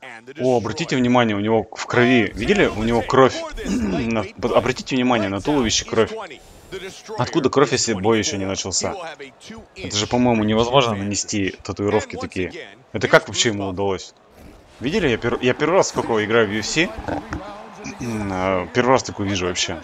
О, обратите внимание, у него в крови, видели? У него кровь. Обратите внимание, на туловище кровь. Откуда кровь, если бой еще не начался? Это же, по-моему, невозможно нанести татуировки такие. Это как вообще ему удалось? Видели? Я первый раз, сколько играю в UFC, первый раз такое вижу вообще.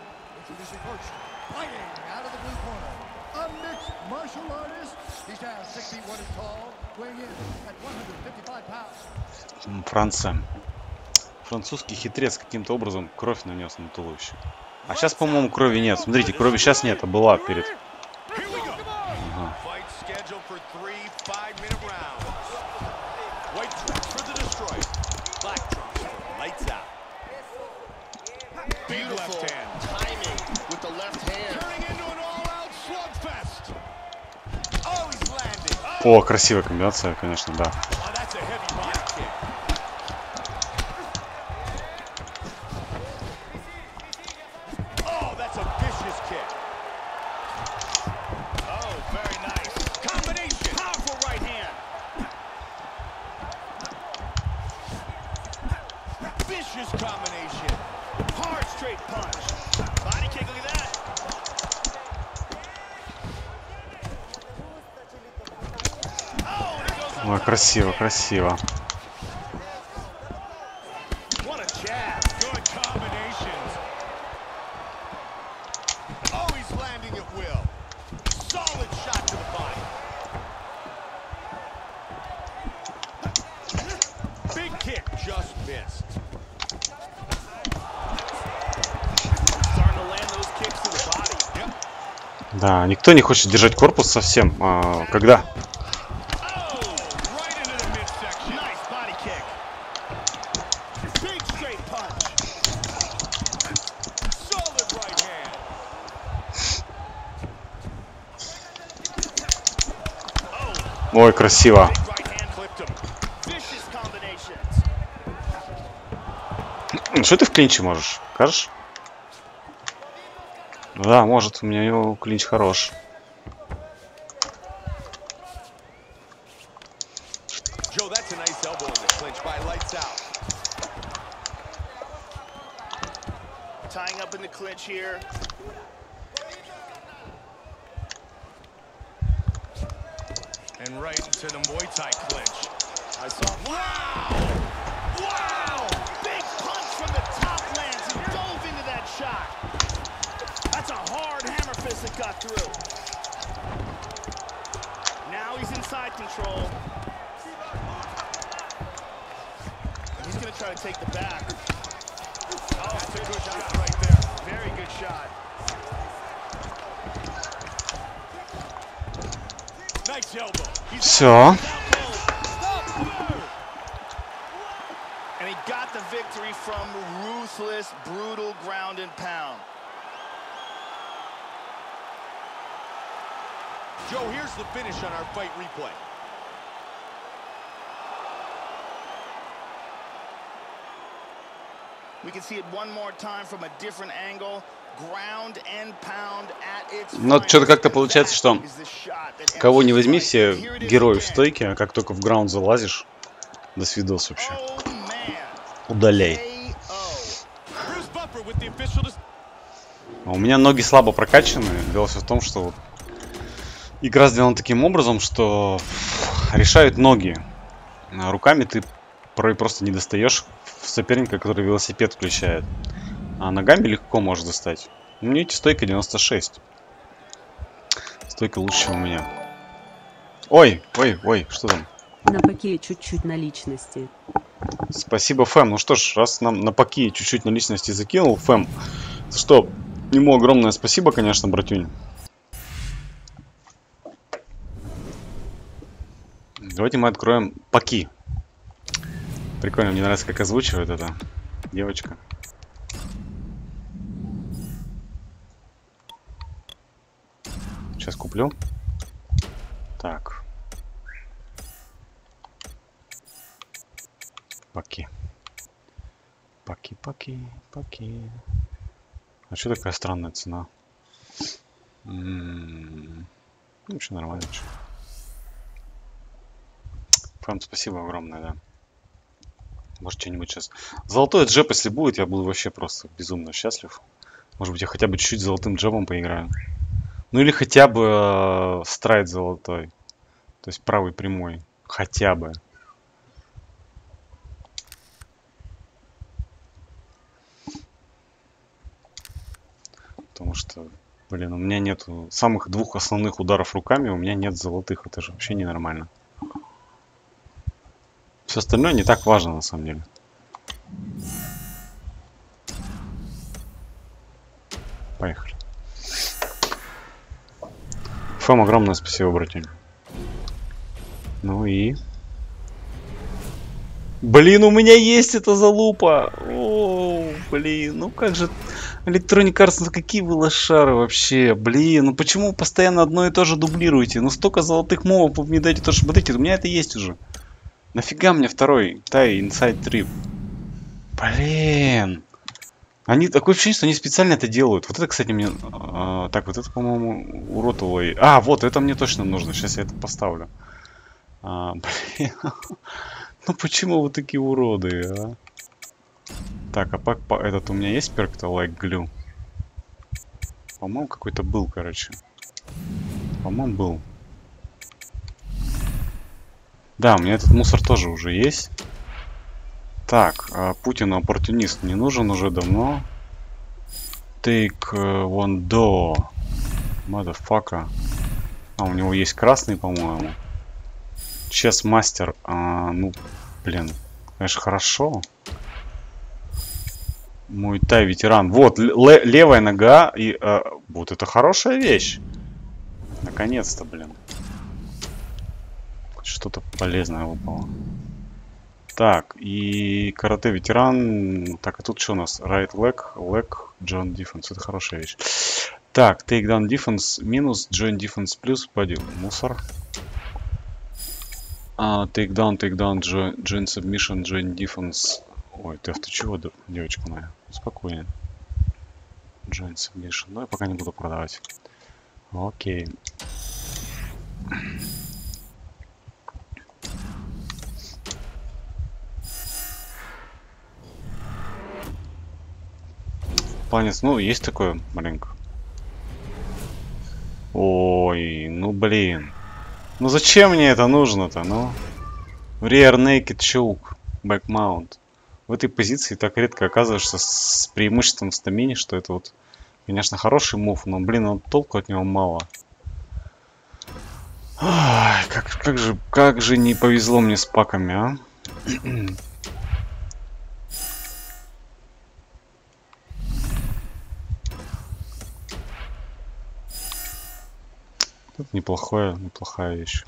Франция. Французский хитрец каким-то образом кровь нанес на туловище. А сейчас, по-моему, крови нет. Смотрите, крови сейчас нет, а была перед. Ага. О, красивая комбинация, конечно, да. Ой, красиво, красиво. Да, никто не хочет держать корпус совсем. Когда? Ой, красиво. Что ты в клинче можешь? Кажешь? Ну да, может, у меня его клинч хорош. And right into the Muay Thai clinch. I saw. Wow! Wow! Big punch from the top lands. He dove into that shot. That's a hard hammer fist that got through. Now he's inside control. He's going to try to take the back. Oh, that's a good shot right there. Very good shot. Все. And he got the victory from ruthless, brutal ground and pound. Joe, here's the finish on our fight replay. We can see it one more time from a different angle. Но что-то как-то получается, что кого не возьми, все герои в стойке, а как только в граунд залазишь, до свидос вообще. Удаляй. А у меня ноги слабо прокачаны. Дело все в том, что вот игра сделана таким образом, что решают ноги. А руками ты просто не достаешь соперника, который велосипед включает. А ногами легко можешь достать. У меня стойка 96. Стойка лучше, чем у меня. Ой, ой, ой, что там? На паке чуть-чуть наличности. Спасибо, Фэм. Ну что ж, раз нам на паки чуть-чуть наличности закинул, Фэм, за что ему огромное спасибо, конечно, братюнь. Давайте мы откроем паки. Прикольно, мне нравится, как озвучивает эта девочка. Сейчас куплю. Так. Паки. Паки, паки, паки. А что такая странная цена? Ну, вообще нормально. Что. Фэм, спасибо огромное, да. Может, что-нибудь сейчас. Золотой джеб, если будет, я буду вообще просто безумно счастлив. Может быть, я хотя бы чуть-чуть золотым джебом поиграю. Ну или хотя бы страйт золотой. То есть правый прямой. Хотя бы. Потому что, блин, у меня нету самых двух основных ударов руками, у меня нет золотых. Это же вообще ненормально. Все остальное не так важно на самом деле. Поехали. Фэм, огромное спасибо, братья. Ну и... Блин, у меня есть эта залупа! О, блин, ну как же... Electronic Arts, ну какие вы лошары вообще? Блин, ну почему вы постоянно одно и то же дублируете? Ну столько золотых мовов вы мне дайте, то что... Смотрите, у меня это есть уже. Нафига мне второй? Тай, Inside Trip. Блин. Они, такое ощущение, что они специально это делают. Вот это, кстати, мне... так, вот это, по-моему, уродовый. А, вот, это мне точно нужно. Сейчас я это поставлю. Блин. Ну почему вы такие уроды, а? Так, а этот у меня есть перк-то like glue? По-моему, какой-то был, короче. По-моему, был. Да, у меня этот мусор тоже уже есть. Так, Путину оппортунист не нужен уже давно. Take one door. Motherfucker. А, у него есть красный, по-моему. Чес мастер. Ну, блин. Конечно, хорошо. Мой тай ветеран. Вот, левая нога. И вот это хорошая вещь. Наконец-то, блин. Что-то полезное выпало. Так, и карате ветеран. Так, а тут что у нас? Right leg, joint defense. Это хорошая вещь. Так, takedown defense минус, joint defense плюс, body мусор. Takedown, joint submission, joint defense. Ой, ты чего, девочка моя? Спокойно. Joint submission. Ну, я пока не буду продавать. Окей. Планец, ну, есть такое маленько. Ой, ну, блин. Ну, зачем мне это нужно-то, ну? Rear Naked Choke, Back Mount. В этой позиции так редко оказываешься с преимуществом в стамине, что это вот, конечно, хороший мув, но, блин, толку от него мало. Ай, как же не повезло мне с паками, а? Это неплохая вещь.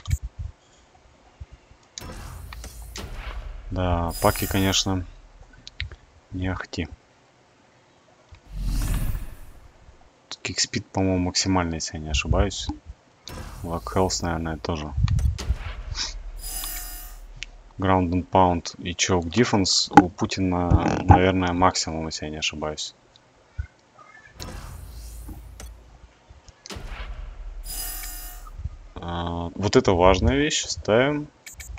Да, паки, конечно, не ахти. Кикспид, по-моему, максимальный, если я не ошибаюсь. Lock Health, наверное, тоже. Ground and Pound и Choke Defense у Путина, наверное, максимум, если я не ошибаюсь. Вот это важная вещь. Ставим.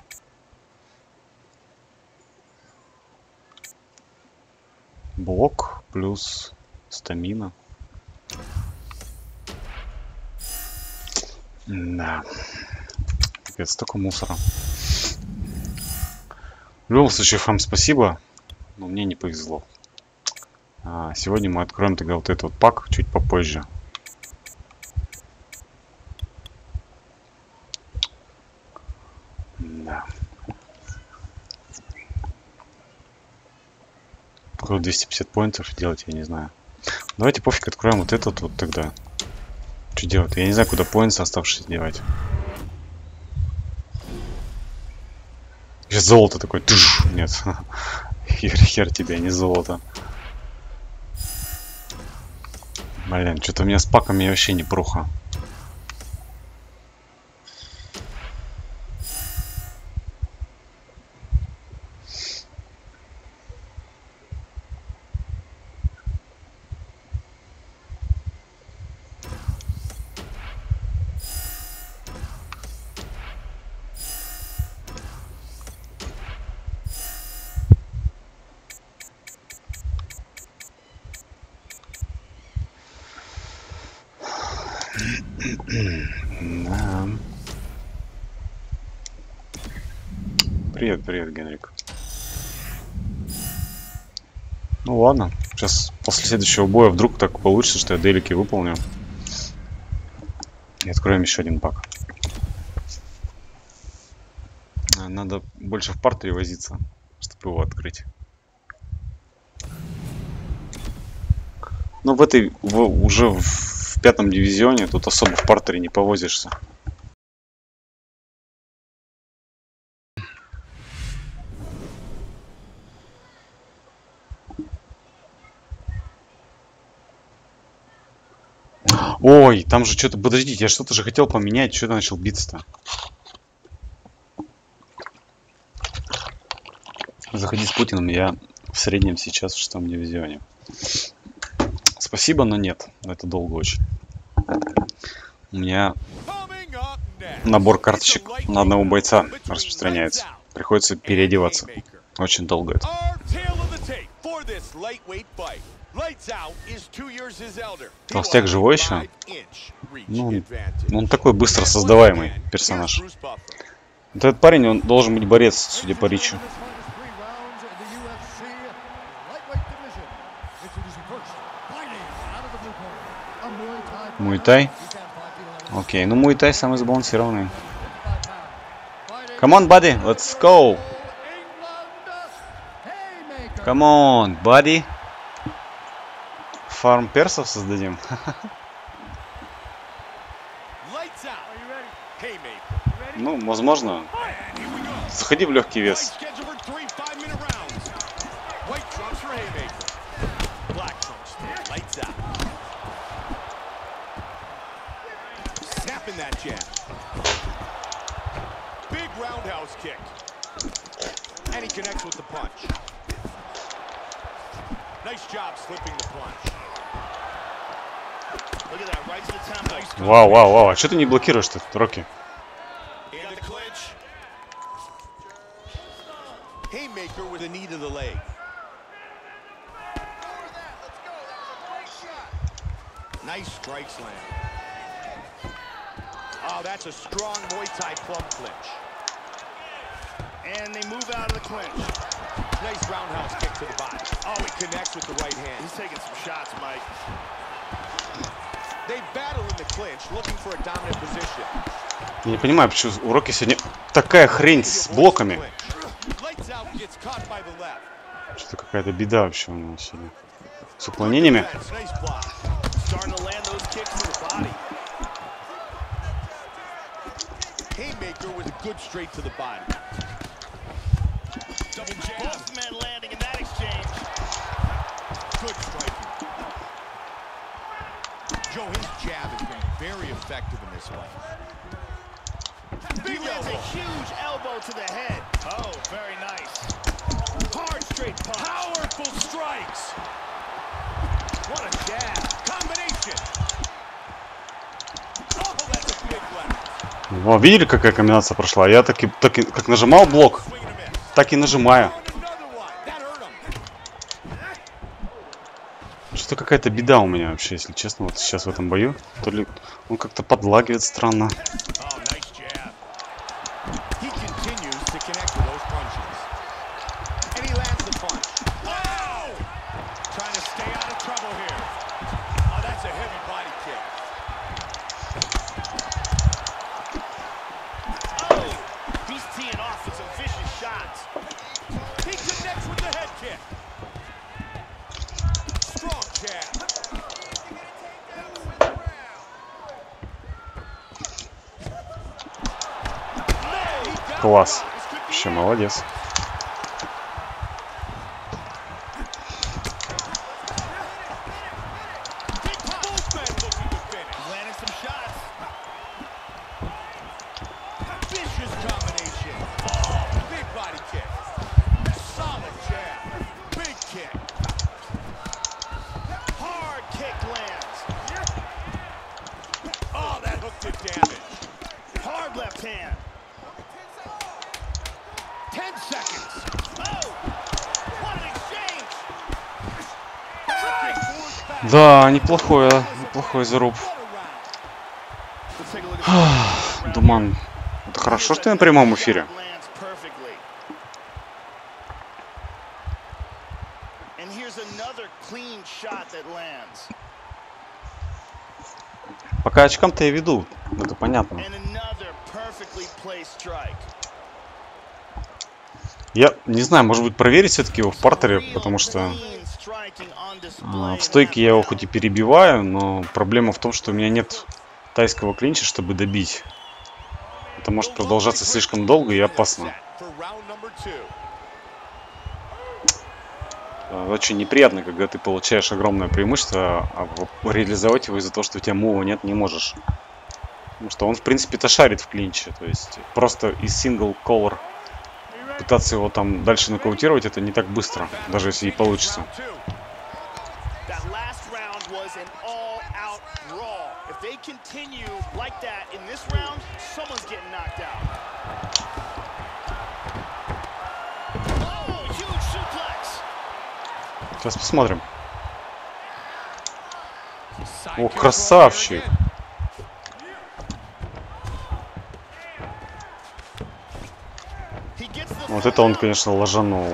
Блок плюс стамина. Да. Капец, столько мусора. В любом случае, вам спасибо. Но мне не повезло. Сегодня мы откроем тогда вот этот вот пак чуть попозже. Да. 250 поинтов делать, я не знаю. Давайте пофиг откроем вот этот вот тогда. Что делать? Я не знаю, куда поинты оставшиеся девать. Сейчас золото такое. Нет. Хер тебе, не золото. Блин, что-то у меня с паками вообще не пруха. Да. Привет, привет, Генрик. Ну ладно, сейчас после следующего боя вдруг так получится, что я делики выполню. И откроем еще один пак. Надо больше в партере возиться, чтобы его открыть. Но уже в 5-м дивизионе тут особо в партере не повозишься. Ой, там же что-то... Подождите, я что-то же хотел поменять. Что-то начал биться-то. Заходи с Путиным. Я в среднем сейчас в 6-м дивизионе. Спасибо, но нет. Это долго очень. У меня набор карточек на одного бойца распространяется. Приходится переодеваться. Очень долго это. Толстяк живой еще? Ну, он такой быстро создаваемый персонаж. Вот этот парень, он должен быть борец, судя по речи. Муай-тай? Окей, ну муай-тай самый сбалансированный. Come on, buddy, let's go! Come on, buddy! Фарм персов создадим? Ну, возможно. Заходи в легкий вес. Вау, вау, вау. А что ты не блокируешь-то, Рокки? Nice strikes land. Oh, that's a strong Muay Thai plum clinch. And they move out of the clinch. Nice roundhouse kick to the body. Oh, he connects with the right hand. He's taking some shots, Mike. They battle in the clinch, looking for a dominant position. Я не понимаю, почему у Рокки сегодня такая хрень с блоками. Что-то какая-то беда вообще у него сегодня. С уклонениями. Joe, his jab has been very effective in this fight. He lands a huge elbow to the head. Oh, very nice. Hard straight punch. Powerful strikes. What a jab. Combination. Oh, that's a big left. Во, видели, какая комбинация прошла? Я так и как нажимал блок, так и нажимаю. Что-то какая-то беда у меня вообще, если честно, вот сейчас в этом бою. То ли он как-то подлагивает странно. Класс. Вообще молодец. Да, неплохой заруб. Думан, это хорошо, что ты на прямом эфире. Пока очкам-то я веду, это понятно. Я не знаю, может быть, проверить все-таки его в партере, потому что в стойке я его хоть и перебиваю, но проблема в том, что у меня нет тайского клинча, чтобы добить. Это может продолжаться слишком долго и опасно. Очень неприятно, когда ты получаешь огромное преимущество, а реализовать его из-за того, что у тебя мува нет, не можешь. Потому что он, в принципе-то, шарит в клинче. То есть просто из сингл колор пытаться его там дальше нокаутировать, это не так быстро, даже если и получится. Сейчас посмотрим. О, красавчик! Вот это он, конечно, ложанул.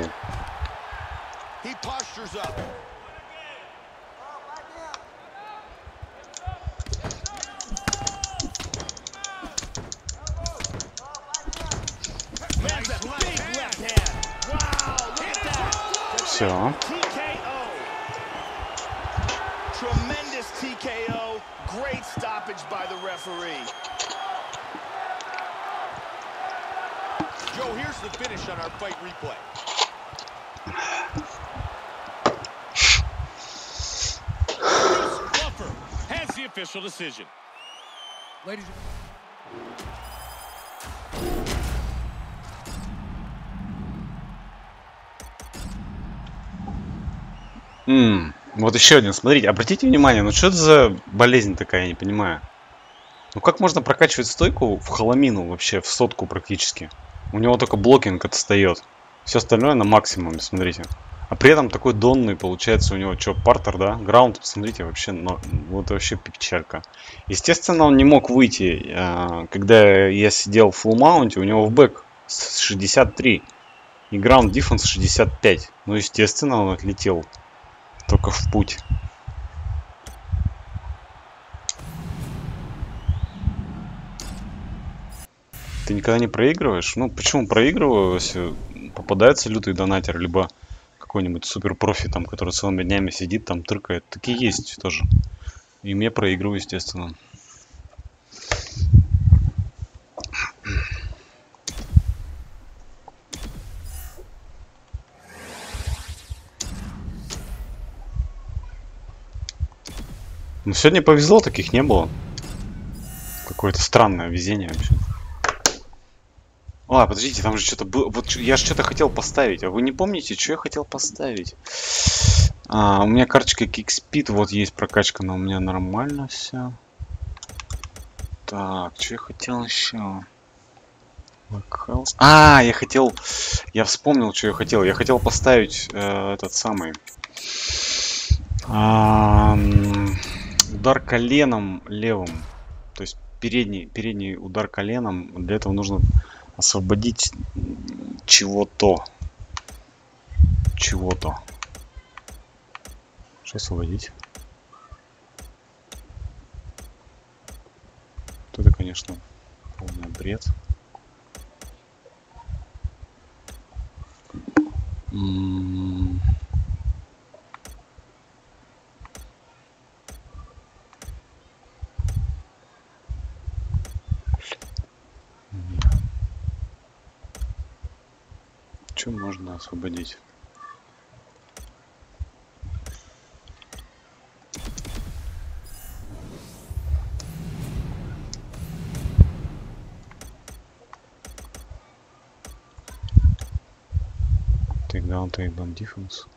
Все. Tremendous TKO. Great stoppage by the referee. Joe, here's the finish on our fight replay. Buffer has the official decision. Ladies Вот еще один, смотрите, обратите внимание, ну что это за болезнь такая, я не понимаю. Ну как можно прокачивать стойку в холомину вообще, в сотку практически? У него только блокинг отстает. Все остальное на максимуме, смотрите. А при этом такой донный получается у него, что, партер, да? Граунд, посмотрите, вообще, ну, вот вообще печалька. Естественно, он не мог выйти, когда я сидел в фулл маунте, у него в бэк 63 и граунд диффенс 65. Ну, естественно, он отлетел только в путь. Ты никогда не проигрываешь? Ну, почему проигрываю, если попадается лютый донатер, либо какой-нибудь супер профи, там, который целыми днями сидит, там, тыркает. Такие есть тоже. И я проигрываю, естественно. Но сегодня повезло, таких не было. Какое-то странное везение вообще. А, подождите, там же что-то было. Вот я же что-то хотел поставить. А вы не помните, что я хотел поставить? У меня карточка Kickspeed, вот есть прокачка, но у меня нормально все. Так, что я хотел еще? Я хотел. Я вспомнил, что я хотел. Я хотел поставить этот самый. Удар коленом левым. То есть передний удар коленом. Для этого нужно освободить чего-то. Что освободить? Это, конечно, полный бред. Что можно освободить? Takedown, defense.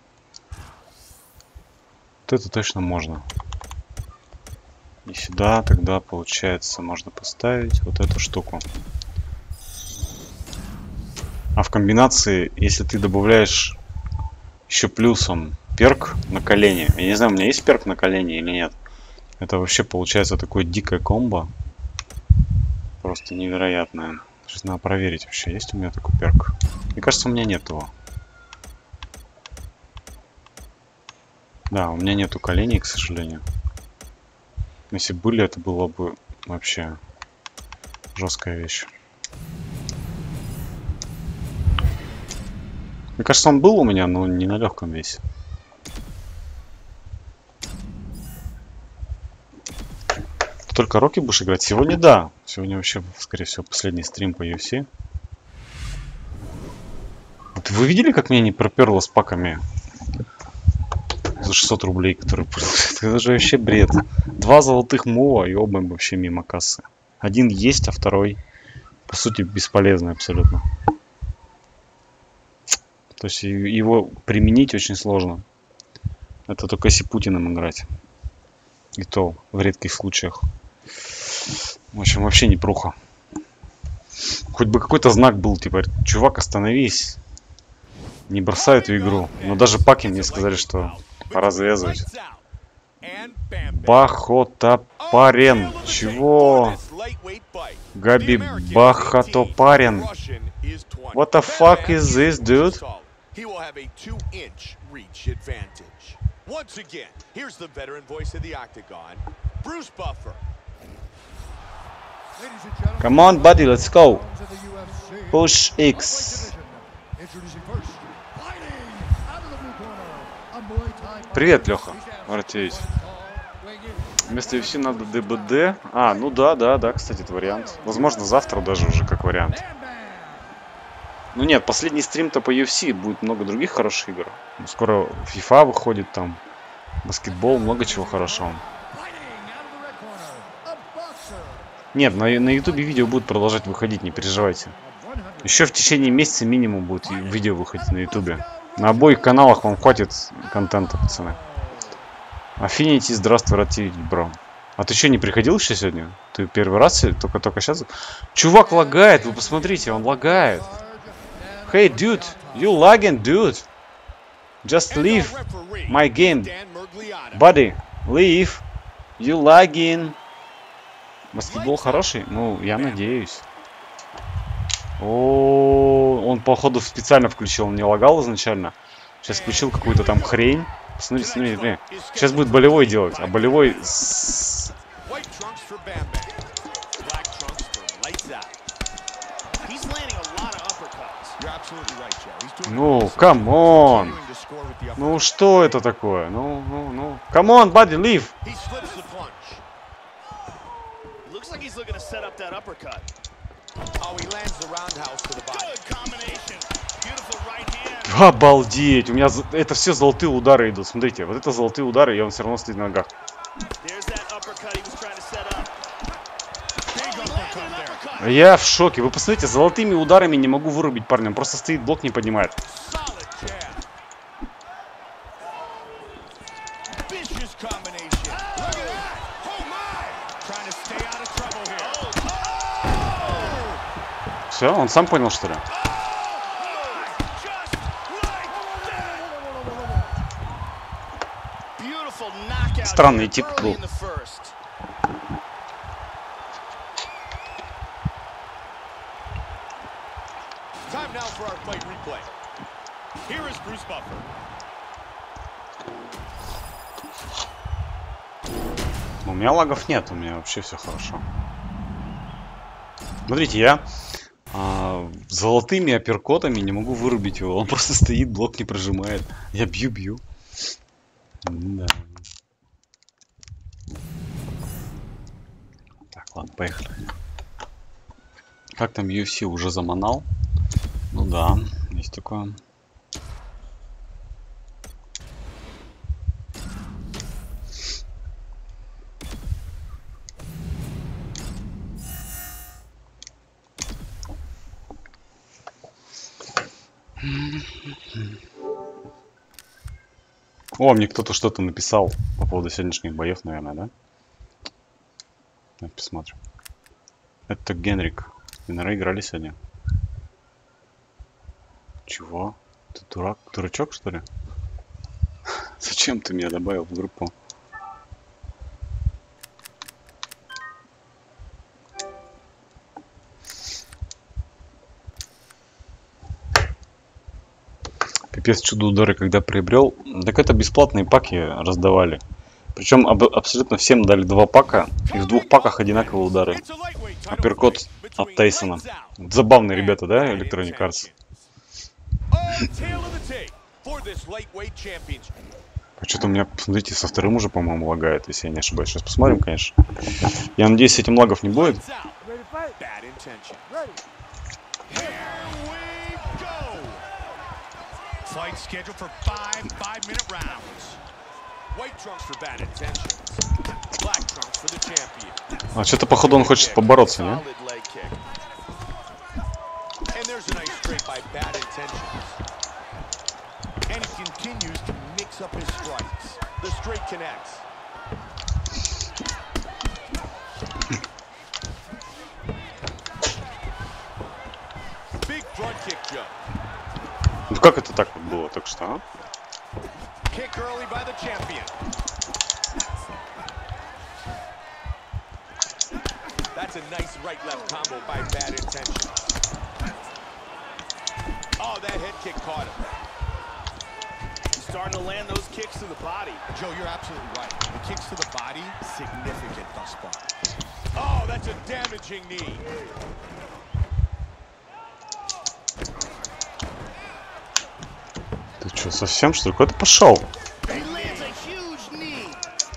Вот это точно можно. И сюда тогда, получается, можно поставить вот эту штуку. А в комбинации, если ты добавляешь еще плюсом перк на колени. Я не знаю, у меня есть перк на колени или нет. Это вообще получается такое дикое комбо. просто невероятная. Сейчас надо проверить вообще, есть у меня такой перк. Мне кажется, у меня нет его. Да, у меня нету коленей, к сожалению. Если были, это было бы вообще жесткая вещь. Мне кажется, он был у меня, но не на легком весе. Только Рокки будешь играть? Сегодня да. Сегодня вообще, скорее всего, последний стрим по UFC. Вот вы видели, как меня не проперло с паками за 600 рублей, которые... Это же вообще бред. 2 золотых мува и оба вообще мимо кассы. Один есть, а второй, по сути, бесполезный абсолютно. То есть его применить очень сложно. Это только если Путиным играть. И то в редких случаях. В общем, вообще не пруха. Хоть бы какой-то знак был, типа, чувак, остановись. Не бросай эту игру. Но даже паки мне сказали, что пора завязывать. Бахотопарен. Чего? Габи Бахотопарен. What the fuck is this, dude? Once again, here's the veteran voice of the Octagon, Bruce Buffer. Come on, buddy, let's go. Push X. Привет, Леха. Артевич. Вместо UFC надо ДБД. А, ну да, кстати, это вариант. Возможно, завтра даже уже как вариант. Ну нет, последний стрим-то по UFC, будет много других хороших игр. Скоро FIFA выходит там, баскетбол, много чего хорошего. Нет, на ютубе видео будут продолжать выходить, не переживайте. Еще в течение месяца минимум будет видео выходить на ютубе. На обоих каналах вам хватит контента, пацаны. Affinity, здравствуй, рад тебя видеть, бро. А ты что, не приходил еще сегодня? Ты первый раз, только сейчас? Чувак лагает, вы посмотрите, он лагает. Hey, dude, you lagging, dude. Just leave my game. Buddy, leave. You lagging. Баскетбол хороший? Ну, я надеюсь. О, он, походу, специально включил, он не лагал изначально. Сейчас включил какую-то там хрень. Посмотрите, смотрите. Сейчас будет болевой делать, а болевой... Ну, камон! Ну, что это такое? Ну. Камон, buddy, leave! Обалдеть! У меня это все золотые удары идут. Смотрите, вот это золотые удары, и он все равно стоит на ногах. Я в шоке. Вы посмотрите, золотыми ударами не могу вырубить парня. Он просто стоит, блок не поднимает. Все, он сам понял, что ли? Странный тип был. У меня лагов нет, у меня вообще все хорошо. Смотрите, я золотыми апперкотами не могу вырубить его. Он просто стоит, блок не прожимает. Я бью. Да. Так, ладно, поехали. Как там UFC уже заманал? Ну да, есть такое. О, мне кто-то что-то написал по поводу сегодняшних боев, наверное, да? Давайте посмотрим. Это Генрик. Вы, наверное, играли сегодня. Чего? Ты дурачок, что ли? Зачем ты меня добавил в группу? пипец чудо-удары, когда приобрел. Так это бесплатные паки раздавали. Причем абсолютно всем дали 2 пака. И в 2 паках одинаковые удары. Апперкот от Тайсона. Забавные ребята, да, Electronic Arts? А что-то у меня, посмотрите, со вторым уже, по-моему, лагает, если я не ошибаюсь. Сейчас посмотрим, конечно. Я надеюсь, с этим лагов не будет. А что-то, походу, он хочет побороться, не? Up his strikes. The straight connects. Big front kick jump. Ну как это так вот было, так что, а? Kick early by the champion. That's a nice right-left combo by Bad Intentions. Oh, that head kick caught him. Starting to land those kicks to the body. Joe, you're absolutely right. The kicks to the body, significant thus far. Oh, that's a damaging knee. Ты что, совсем что ли? Куда ты пошел? He lands a huge knee.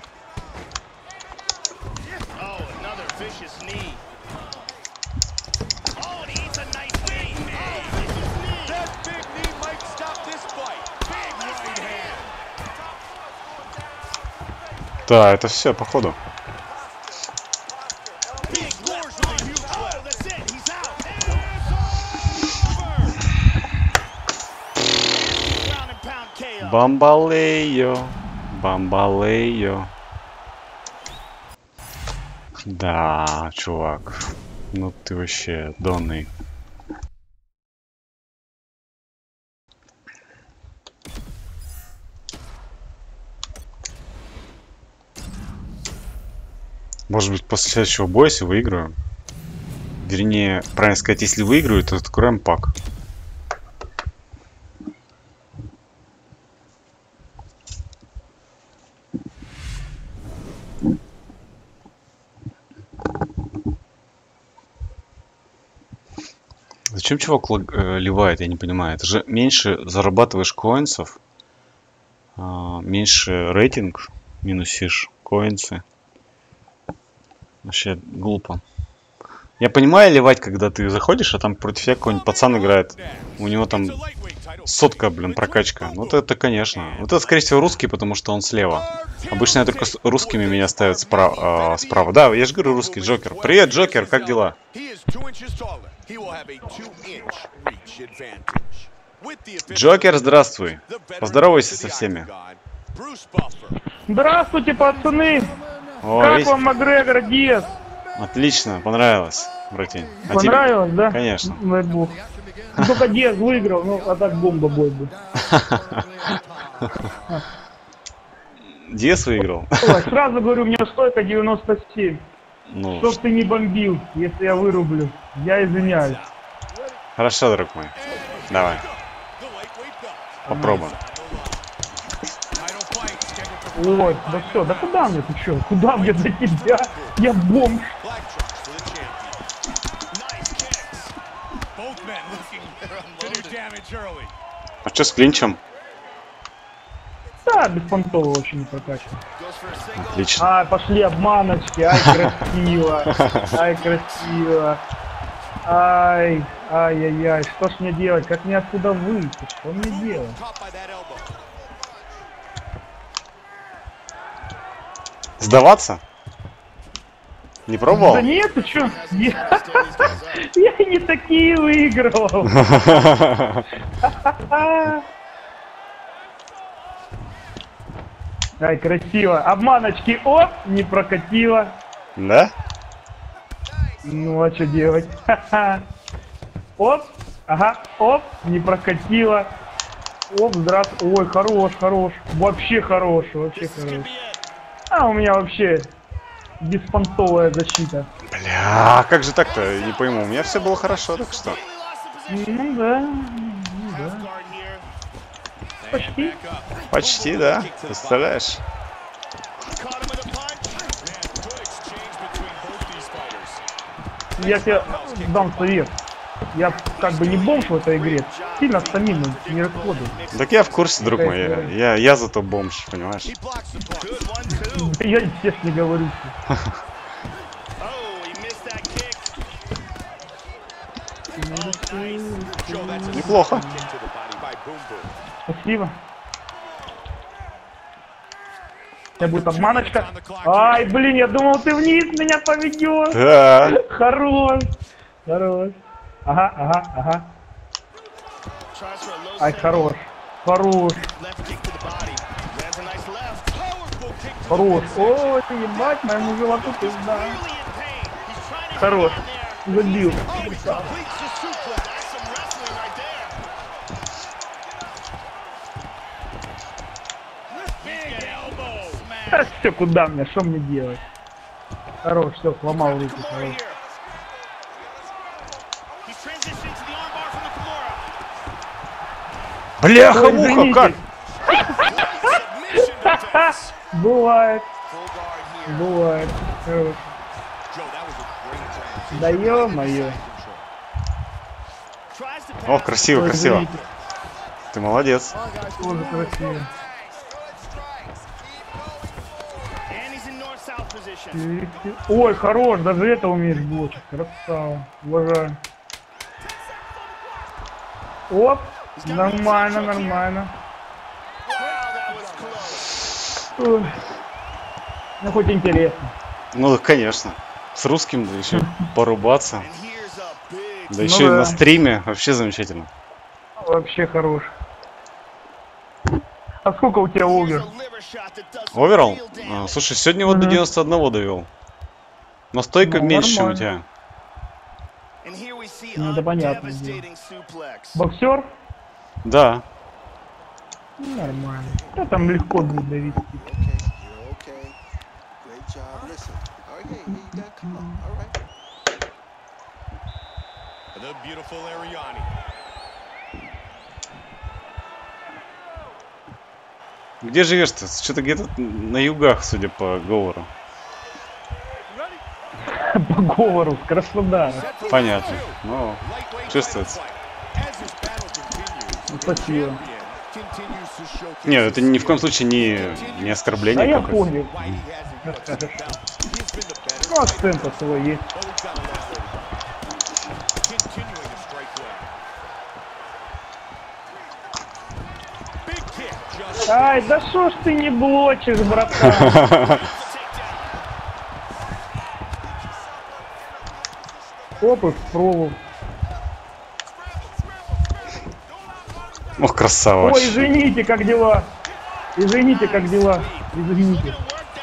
Oh, another vicious knee. Oh, and he eats a nice knee. Hey, vicious knee. That big knee might stop this fight. Да, это все, походу. Бамбалейо, бамбалейо. Да, чувак. Ну ты вообще донный. Может быть, после следующего боя, если выиграю. Вернее, правильно сказать, если выиграю, то откроем пак. Зачем чувак ливает, я не понимаю. Это же меньше зарабатываешь коинсов, меньше рейтинг, минусишь коинсы. Вообще глупо. Я понимаю ливать, когда ты заходишь, а там против тебя какой-нибудь пацан играет. У него там 100, блин, прокачка. Ну вот это, конечно. Вот это, скорее всего, русский, потому что он слева. Обычно я только с русскими меня ставят справа. Да, я же говорю русский, Джокер. Привет, Джокер, как дела? Джокер, здравствуй. Поздоровайся со всеми. Здравствуйте, пацаны! О, как видите? вам Макгрегор, Диас? Отлично, понравилось, братень. А Понравилось, тебе? да? Конечно. Дай бог. Ну, только Диас выиграл, ну, а так бомба бой был. Диас выиграл? Ой, сразу говорю, у меня стойка 97. Ну, Чтоб ты не бомбил, если я вырублю. Я извиняюсь. хорошо, друг мой. Давай. Попробуем. Ой, да все, да куда мне, ты что? Куда мне за тебя? Я бомж. А что с клинчем? Да, беспонтово очень не прокачано. Отлично. Ай, пошли обманочки, ай, красиво. Ай, красиво. Ай, ай-яй-яй, что ж мне делать? Как мне отсюда выйти? Что мне делать? Сдаваться? Не пробовал? Да нет, ты чё? Я не такие выигрывал. Ай, красиво. Обманочки, оп, не прокатило. Да? Ну, а что делать? Оп, ага, оп, не прокатило. Оп, здравствуй. Ой, хорош, хорош. Вообще хорош, вообще хорош. А у меня вообще беспонтовая защита. Бля, как же так-то? Не пойму. У меня все было хорошо, так что. Ну да, ну да. Почти. Почти, да? Представляешь? Caught him with a punch. Я тебе дам совет. Я как бы не бомж в этой игре. Сильно стамину не расходую. Так я в курсе, друг мой. Я зато бомж, понимаешь? He blocks the punch. Good 1-2. Я тебе не говорю. Oh, he missed that kick. Неплохо. Спасибо. Это будет обманочка. Ай, блин, я думал, ты вниз меня поведешь. Да. Хорош. Хорош. Ага, ага, ага. Tries for a low Ай, set. хорош. Хорош. Left kick to the body. Lands a nice left. Powerful kick to Хорош. Ой, ты ебать, моему животу пизда. clearly in pain. He's trying to Хорош. get in there. Забил. Oh, he completes the suplex. That's some wrestling right there. Big elbow. Да Smash. все, куда мне, что мне делать? Хорош, все, сломал руки. Kimura Хорош. here. He's transitioning to the armbar from the Kimura. Бляха-муха, извините. как? Submission defense. Бывает, Full guard here. бывает. Хорош. Joe, that was a great transition. Да ё-моё. Tries to О, pass. красиво, Ой, красиво. извините. Ты молодец. Тоже красиво. And he's in north-south position. Ой, хорош, даже это умеешь блочить. Красава. Уважаю. Оп. Нормально, нормально. Wow, that was close. Ой. Ну, хоть интересно. Ну, конечно. С русским, да еще порубаться. And here's a big Да еще и да. на стриме. Вообще замечательно. Вообще хорош. А сколько у тебя here's овер? a liver shot that does some Оверall? real damage. Слушай, сегодня вот до 91 довел. Но стойка Ну, меньше, чем у нормально. тебя. And here we see Ну, a это понятное devastating suplex. Боксер? Да. Ну, нормально. Да там легко будет довести. Okay, you're okay. Great job. Listen. All right, hey, you got come on. All right. The beautiful Ariani. Где живешь ты? Что-то где-то на югах, судя по говору. По говору, с Краснодара. Понятно. Ну, чувствуется. Ну, спасибо. Нет, это ни в коем случае не А оскорбление я какое-то. понял. Ну, акцент свой есть. Ай, да шо ж ты не блочишь, братан? Оп, и в провол. Ох, красава. Ой, вообще. извините, как дела? Извините, как дела? Извините.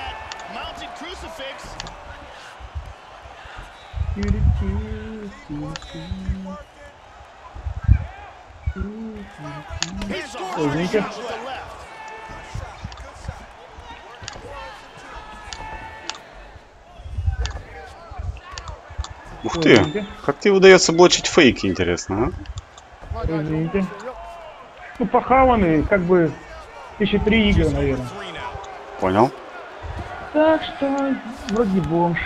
Ой, извините. Ух ты. Как тебе удается блочить фейки, интересно, а? Извините. Ну, похаванный, как бы, 1003 игры, наверное. Понял. Так что, вроде бомж.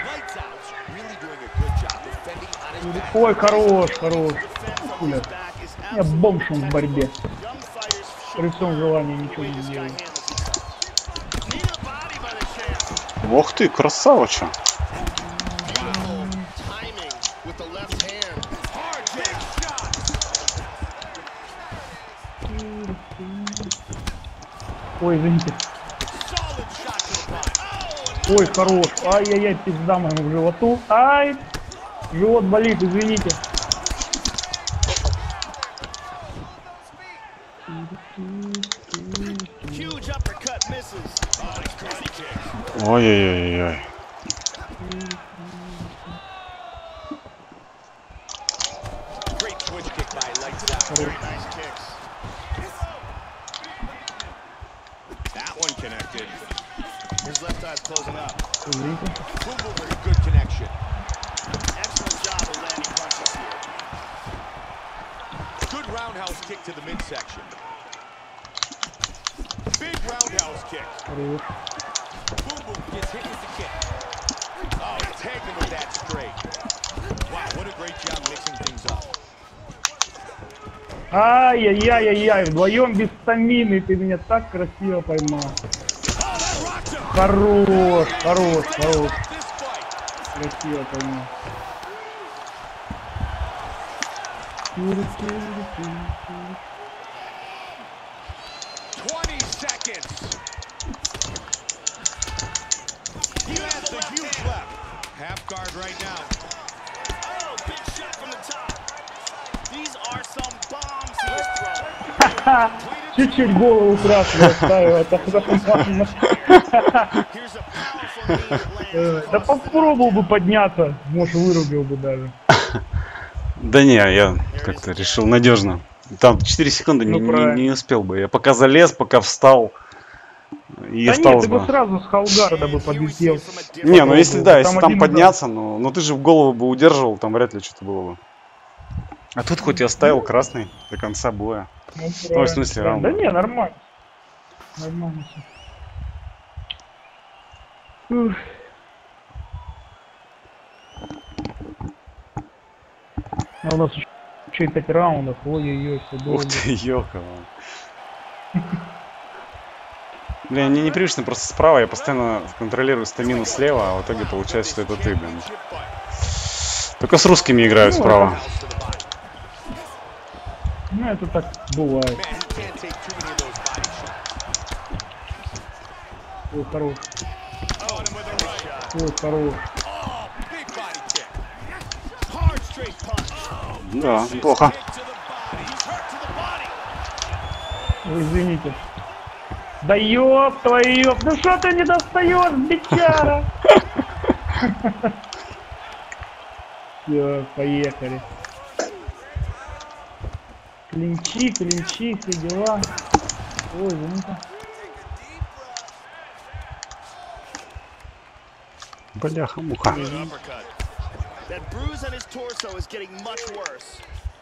Ой, хорош, хорош. Хуля. Я бомж он в борьбе. При всем желании ничего не делаю. Ох ты, красавоча. Ой, извините. Ой, хорош. Ай-яй-яй, пизда моему животу. Ай, живот болит, извините. Ой-ой-ой-ой. That one connected. His left eye's closing up. Извините. Very good connection. Excellent job of landing punches here. Good roundhouse kick to the midsection. roundhouse kick. Хорош. Boom Boom gets hit with the kick. Oh, tagged him with that straight. Wow, what a great job mixing things up. Ай-яй-яй-яй-яй, вдвоем без стамины, ты меня так красиво поймал. Oh, that rocked him. Хорош, хорош, хорош. This fight. Красиво поймал. 20 seconds. He has the huge left. Half guard right now. Oh, big shot from the top. These are some bombs he is throwing. Чуть-чуть голову красную оставил, это нормально. Here's a powerful knee that lands. Да попробовал бы подняться, может вырубил бы даже. Да не, я как-то решил надежно. Там 4 секунды Ну, правильно. не успел бы. Я пока залез, пока встал. И Да нет, осталось ты бы бы. сразу с халгарда бы подлетел. Не, ну если да, если там один удар. подняться, но ты же в голову бы удерживал, там вряд ли что-то было бы. А тут хоть я оставил красный до конца боя. Ну, в смысле, правильно. раунда. Да не, нормально. Нормально всё. Ух. А у нас еще 5 раундов. Ой-ой-ой, все Ух долго. ты, ёлка. Бля, мне непривычно просто справа, я постоянно контролирую стамину слева, а в итоге получается, что это ты, блин. Только с русскими играют Ну, справа. Ну, это так бывает. Man, he can't take too many of those body shots. Ой, хорош. Oh, and with a right. Ой, хорош. Oh, big body kick. Hard straight punch. Да, неплохо. Kick to the body. He's hurt to the body. Ой, извините. Да ёб твою ёб, ну что ты не достаешь, бичара? Все, поехали. Клинчи, клинчи, все дела. Ой, извините. Бляха-муха. Uppercut. That bruise on his torso is getting much worse.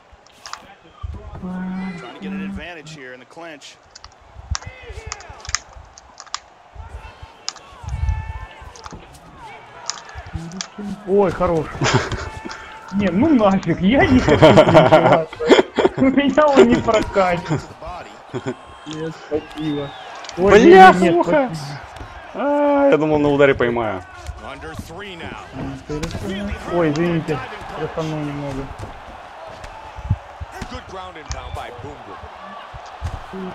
Trying to get an advantage here in the clinch. Ой, хорош. Не, ну нафиг, я не хочу клинчеваться. У меня он не прокатит. The body. Нет, спасибо. Ой, нет, нет, Бляха-муха. спасибо. Я думал, на ударе поймаю. Under 3 now. Ой, извините, просанул немного. Good ground and pound by Boom Boom.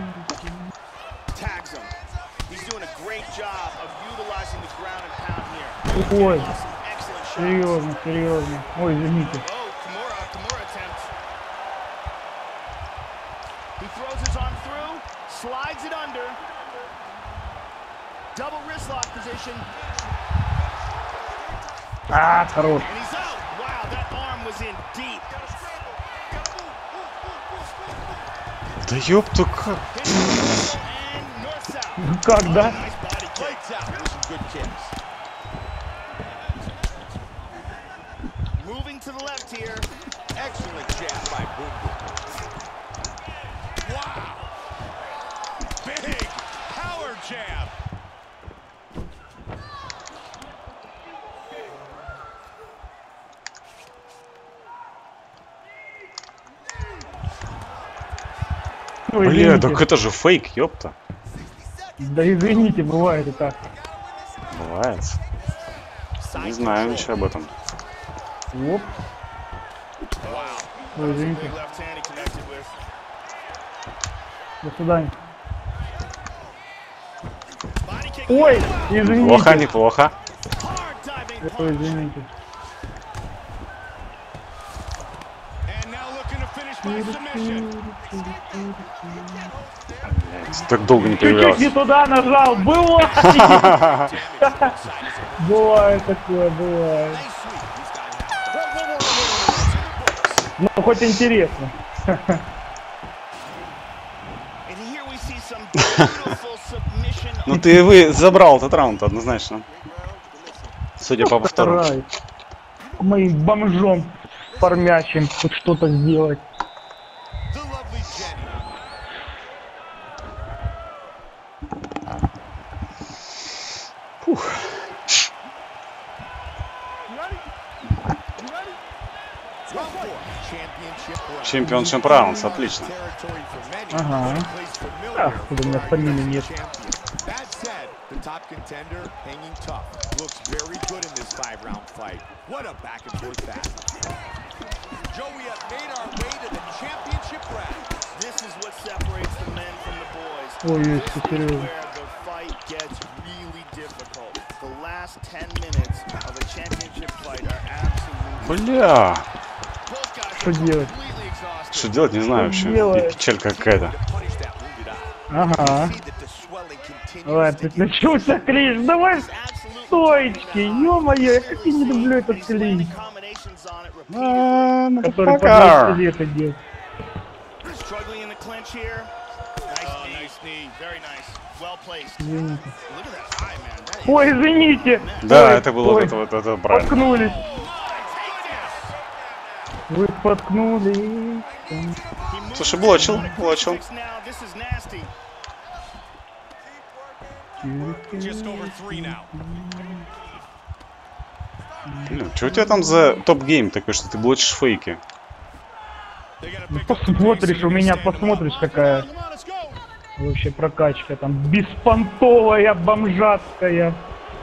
Tags him. He's doing a great job of utilizing the ground and pound here. Ой, Some excellent shots. серьезно, серьезно. Ой, извините. Oh, Kimura attempt. He throws his arm through, slides it under. Double wrist lock position, А, хорош. and he's out. Wow, that arm was in deep. Да ёпта как. And north-south. Как, да? Nice body kick. Lights out with some good kicks. Moving to the left here. Excellent jab by Boom Boom. Wow. Big power jab. Ой, Бля, извините. так это же фейк, ёпта. Да извините, бывает и так. Бывает. Не знаю ничего об этом. Оп. Wow. Ой, извините. Big left hand he connected with. До свидания. Body kick. Ой, извините. Плохо, неплохо. Hard diving Ой, punch. извините. And now looking to finish by submission. Так долго не Чуть-чуть появлялось. не туда нажал. Бывает. Бывает такое, бывает. Nice sweep. He's got half. Ну, хоть интересно. And here we see some beautiful submission. Ну вы забрал этот раунд однозначно. Судя по повтору. Стараюсь. Моим бомжом формящим хоть что-то сделать. The lovely Jenny. Чемпионшип раунд, отлично. Ага. Ах, куда у меня фамилии нет. The top contender hanging tough. Looks very good in this 5-round fight. What a back and forth battle. Joe, we have made our way to the championship round. This is what separates the men from the boys. Ой, This is серьезно. where the fight gets really difficult. The last 10 minutes of a championship fight are absolutely Бля. both guys Что are делать? completely exhausted. Что делать, не знаю вообще. делать? Печаль какая-то. Punish that wounded eye. Ага. See that the swelling continues Ладно, to ты начался клич. Давай стоечки. Ё-моё, я как я не люблю этот клич. Который по 20 лет идет. Struggling in the clinch here. Nice knee. Very nice. Well placed. Извините. Look at that eye, man. That is Ой, извините. Да, Ой, это было ой, это правильно. Споткнулись. Вы споткнулись. Слушай, блочил. now. This is nasty. Just over 3 now. Что у тебя там за топ-гейм такой, что ты блочишь фейки? Посмотришь, у меня посмотришь, какая вообще прокачка там. Беспонтовая, бомжатская.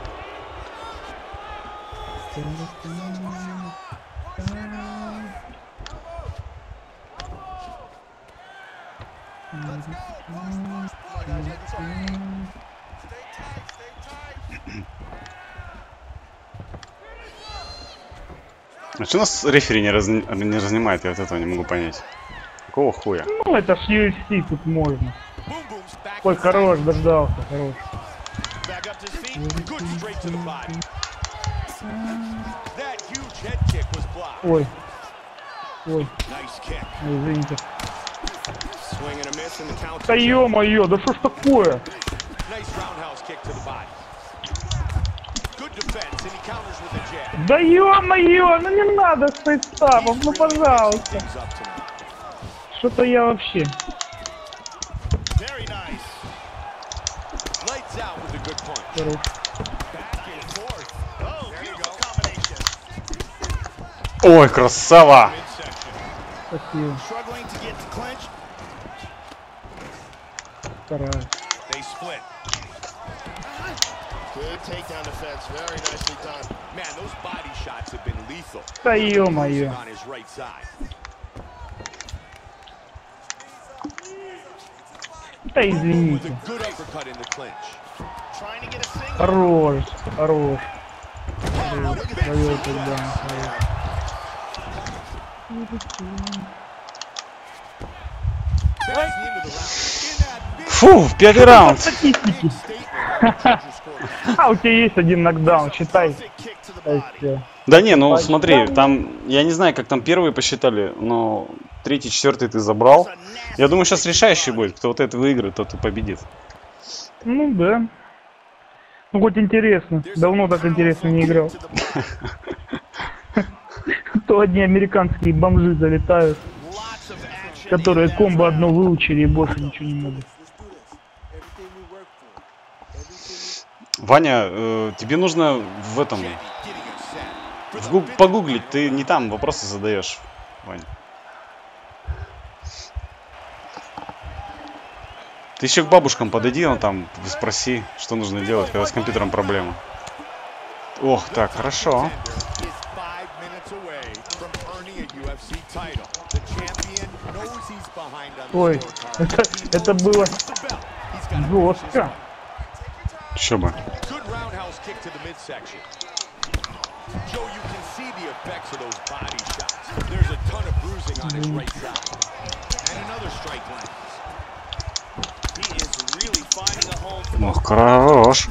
А что нас рефери не разнимает? Я вот этого не могу понять. Какого хуя? Ну, это ж UFC, тут можно. Ой, хорош, дождался, хорош. Back up to his feet. Good straight to the body. That huge head kick was blocked. Ой. Ой, Nice kick. извините. Swing and a miss in the count. Да ё-моё, да что ж такое? Nice roundhouse kick to the body. Good defense, and he counters with a jab. Да ё-моё, ну не надо с фейстапом, ну пожалуйста. Things up tonight. Что-то я вообще. Very nice. Lights out with a good punch. Хорош. Back and forth. Oh, beautiful combination. Ой, красава! Midsection. Спасибо. Struggling to get to clinch. Стараюсь. They split. Good takedown defense. Very nicely done. Man, those body shots have been lethal. Да ё-моё. On his right side. Да With извините. a good uppercut in the clinch. Trying to get a single. Хорош, хорош. Oh, look at that. Провел тогда. Хорош. That's the end of the round. In that big Фу, пятый раунд. Статистики. statement, the judges scored. А, у тебя есть один нокдаун, считай. Sick kick to the То есть, body. Да не, ну смотри, там, я не знаю, как там первые посчитали, но третий, четвертый ты забрал. Я думаю, сейчас решающий будет. Кто вот это выиграет, тот и победит. Ну да. Ну хоть интересно. Давно так интересно не играл. То одни американские бомжи залетают, Lots of action. которые комбо одно выучили и больше ничего не могут. Everything we work for. Everything Ваня, тебе нужно в этом, Getting it set. погуглить, ты не там вопросы задаешь, Вань. Ты еще к бабушкам подойди, он там спроси, что нужно делать, когда с компьютером проблема. Ох, так, хорошо. Is 5 minutes away from earning a UFC title. The champion knows he's behind on the Ой, scorecard. это было The belt. He's got a жестко. Еще бы. good roundhouse kick to the midsection. Joe, you can see the effects of those body shots. There's a ton of bruising on his right side. And another strike lands. He is really finding a home for Ох, хорош.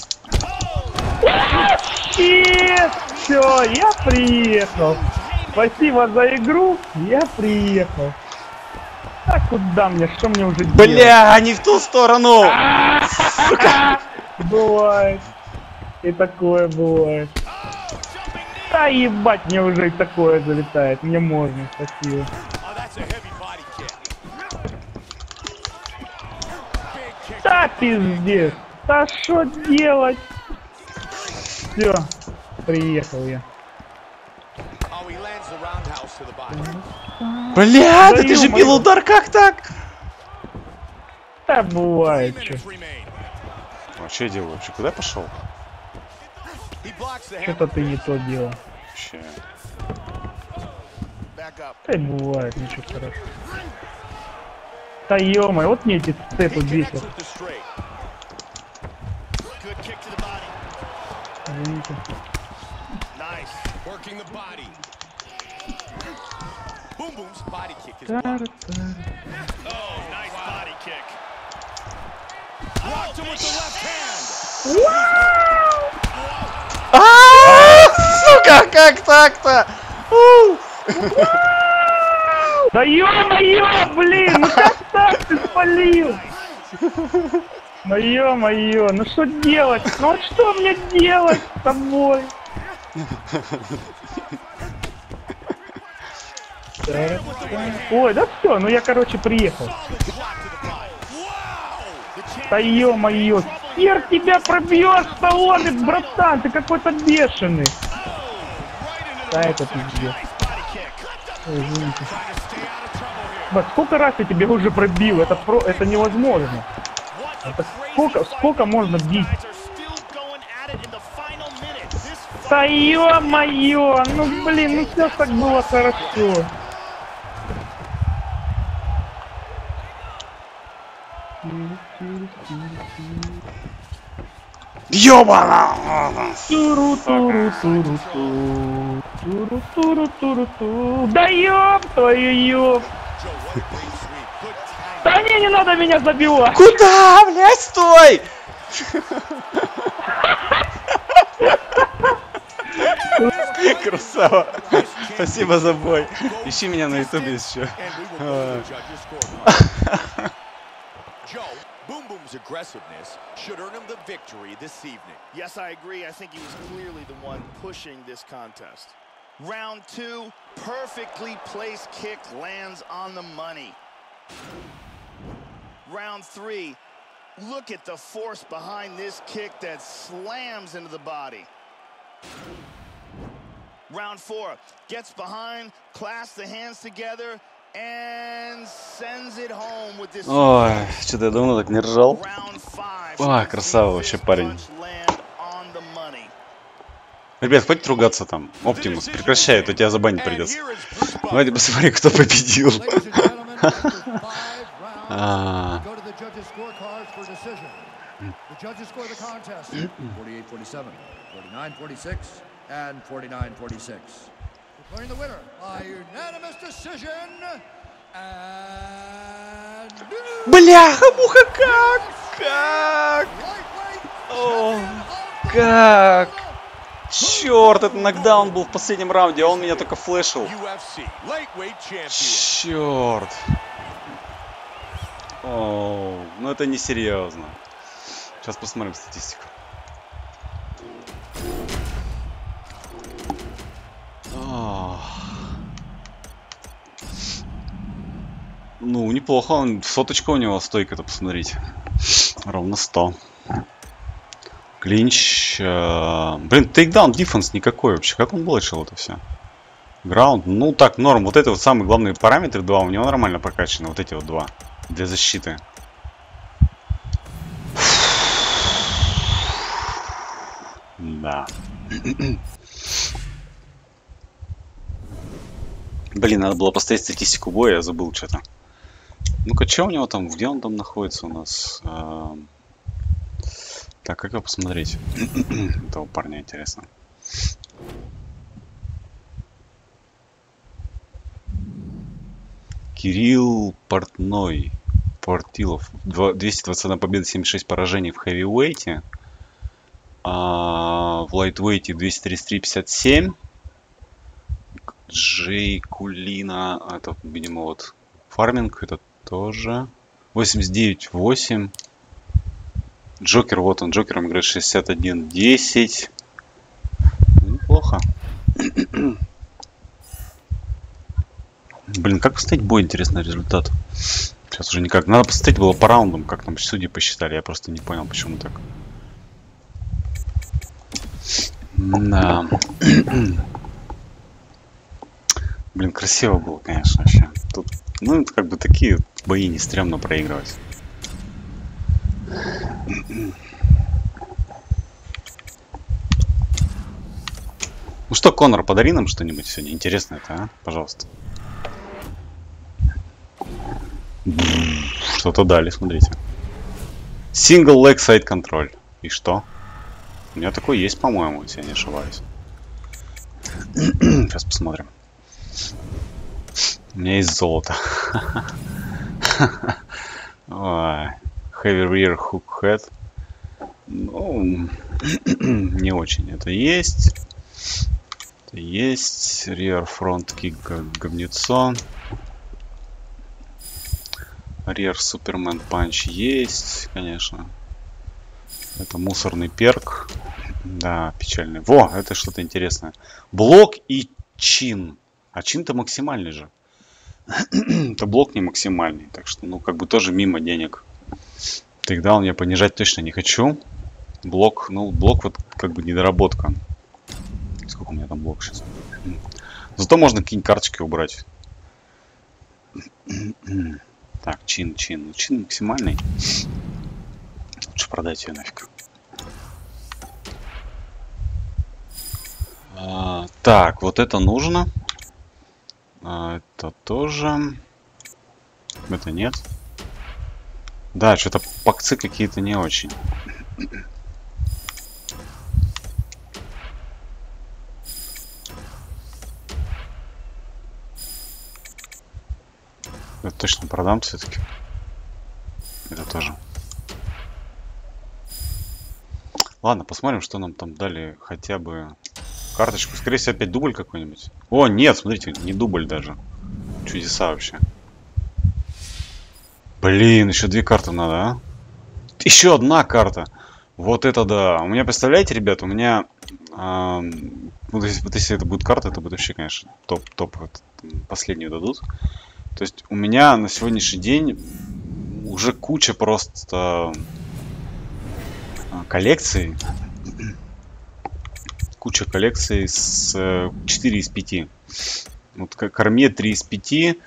Все, я приехал. Спасибо за игру, я приехал. А куда мне, что мне уже делать? Бля, не в ту сторону! Бывает. И такое бывает. Да ебать, мне уже и такое залетает. Мне можно, спасибо. Oh, that's a heavy body kick. Big kick. Да пиздец. Да что делать? Все, приехал я. Oh, he lands the roundhouse to the body. Бля, Да да ты же ё-моё. бил удар, как так? Да бывает, что. Minutes remain. А что я делаю вообще? Куда я пошел? He blocks the Что-то hammer ты не то делал. Вообще. Back up. Да бывает, ничего хорошего. Да ё-моё, вот мне эти степы He connects бесят. with the straight. Good kick to the body. Извините. Nice. Working the body. Boom Boom's body kick is blocked. Oh, nice body kick. Blocked him with the left hand. Сука, как так-то? Да ё-моё, блин, ну как так ты спалил? Ну ё-моё, ну что делать? Ну вот что мне делать с тобой? Ой, да все, ну я, короче, приехал. Да ё-моё, хер тебя пробьешь, столовик, братан, ты какой-то бешеный. Да это пиздец. Ой, извините. Бать, сколько раз я тебя уже пробил? Это невозможно. Сколько можно бить? Да ё-моё, ну блин, ну все так было хорошо. Ёбана! Туру-туру-туру-ту. Туру-туру-туру-ту. Да ёб твою ёб. Да не надо меня забивать. Куда, блядь, стой! Красава. Спасибо за бой. Ищи меня на ютубе еще. Joe, Boom Boom's aggressiveness should earn him the victory this evening. Yes, I agree. I think he was clearly the one pushing this contest. Round two, perfectly placed kick lands on the money. Round three, look at the force behind this kick that slams into the body. Round four, gets behind, clasps the hands together, and sends it home with this. Ой, что-то я давно так не ржал. Round five. Ой, красава вообще парень. Punch land on the money. Ребят, хватит ругаться там. Оптимус, прекращай, а то тебя забанить придется. Давайте посмотрим, кто победил. А, Go to the judges' scorecards for decision. The judges score the contest 48-47, 49-46, and 49-46. Declaring the winner by unanimous decision and бляха-муха, как? О, как? Черт, этот нокдаун был в последнем раунде, а он меня только флешил. UFC lightweight champion. Черт. О, ну это не серьезно. Сейчас посмотрим статистику. О. Ну, неплохо. Он, соточка у него стойка-то, посмотрите. Ровно 100. Клинч. Блин, тейкдаун дефенс никакой вообще. Как он блэчил это все? Граунд. Ну так, норм. Вот это вот самые главные параметры два. У него нормально прокачаны. Вот эти вот два. Для защиты. Да. Блин, надо было поставить статистику боя, я забыл что-то. Ну-ка, что у него там? Где он там находится у нас? Так, как его посмотреть? Этого парня интересно. Кирилл Портной. Портилов. 221 победа, 76 поражений в хэвивейте. В лайтвейте 233-57. Джей Кулина. Это, видимо, вот фарминг. Это тоже. 89-8. Джокер, вот он. Джокером играет 61-10. Неплохо. Блин, как поставить бой, интересный результат? Сейчас уже никак. Надо поставить было по раундам, как там судьи посчитали. Я просто не понял, почему так. Да. Блин, красиво было, конечно, вообще. Тут, ну, это как бы такие бои не стрёмно проигрывать. Ну что, Конор, подари нам что-нибудь сегодня интересное-то, а? Пожалуйста. Что-то дали, смотрите. Single leg side control. И что? У меня такой есть, по-моему, если я не ошибаюсь. Сейчас посмотрим. У меня есть золото. Heavy rear hook head. Ну, не очень. Это есть. Это есть. Rear front kick говнецо. Rear Superman Punch есть, конечно. Это мусорный перк. Да, печальный. Во, это что-то интересное. Блок и чин. А чин-то максимальный же. Это блок не максимальный. Так что, ну, как бы тоже мимо денег. Тогда он я понижать точно не хочу. Блок, ну, блок вот как бы недоработка. Сколько у меня там блок сейчас? Зато можно какие-нибудь карточки убрать. Так, чин. Ну, чин максимальный. Лучше продать ее нафиг. Так, вот это нужно. Это тоже. Это нет. Да, что-то пакцы какие-то не очень. Это точно продам все-таки. Это тоже. Ладно, посмотрим, что нам там дали хотя бы карточку. Скорее всего, опять дубль какой-нибудь. О, нет, смотрите, не дубль даже. Чудеса вообще. Блин, еще 2 карты надо, а? Еще 1 карта. Вот это да. У меня, представляете, ребят, у меня... вот если это будет карта, это будет вообще, конечно, топ. Последнюю дадут. То есть у меня на сегодняшний день уже куча просто коллекций. Куча коллекций с 4 из 5. Вот Корме 3 из 5,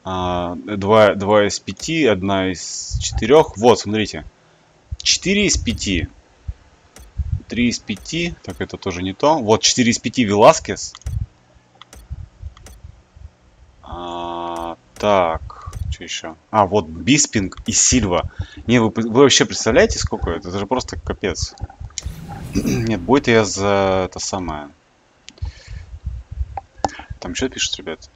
2 из 5, 1 из 4. Вот, смотрите. 4 из 5. 3 из 5. Так, это тоже не то. Вот 4 из 5 Веласкес. Так, что еще? Вот Биспинг и Сильва. Не, вы вообще представляете, сколько это? Это же просто капец. Нет, будет я за это самое. Там что пишут, ребят?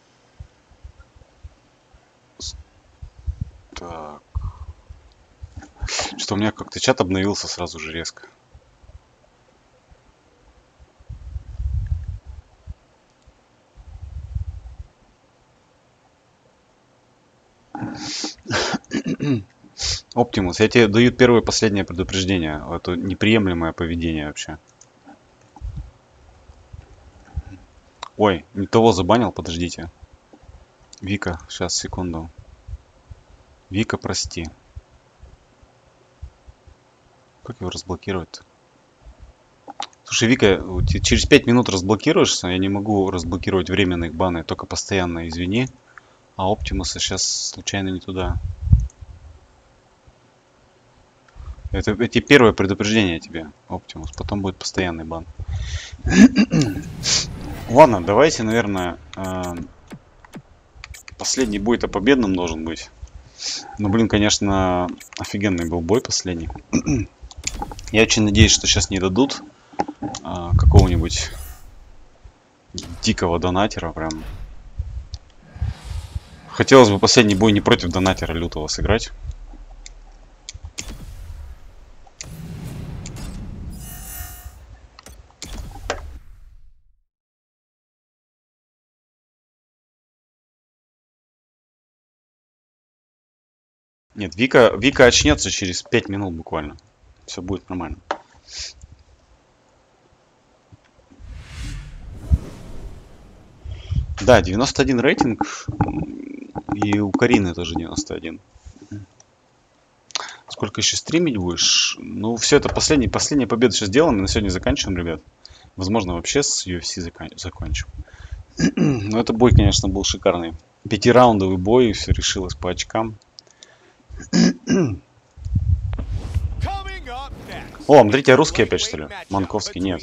Так. Что у меня как-то чат обновился сразу же резко. Оптимус, я тебе даю первое и последнее предупреждение. Это неприемлемое поведение вообще. Ой, не того забанил, подождите. Вика, сейчас, секунду. Вика, прости. Как его разблокировать-то? Слушай, Вика, через 5 минут разблокируешься. Я не могу разблокировать временные баны, только постоянно, извини. А Оптимуса сейчас случайно не туда. Это первое предупреждение тебе, Оптимус. Потом будет постоянный бан. Ладно, давайте, наверное, последний бой-то победным должен быть. Ну, блин, конечно, офигенный был бой последний. Я очень надеюсь, что сейчас не дадут какого-нибудь дикого донатера прям. Хотелось бы последний бой не против донатера лютого сыграть. Нет, Вика очнется через 5 минут буквально. Все будет нормально. Да, 91 рейтинг. И у Карины тоже 91. Сколько еще стримить будешь? Ну, все это последняя победа сейчас сделана. На сегодня заканчиваем, ребят. Возможно, вообще с UFC закончим. Но это бой, конечно, был шикарный. 5-раундовый бой, все решилось по очкам. О, смотрите, русский опять, что ли? Манковский, нет.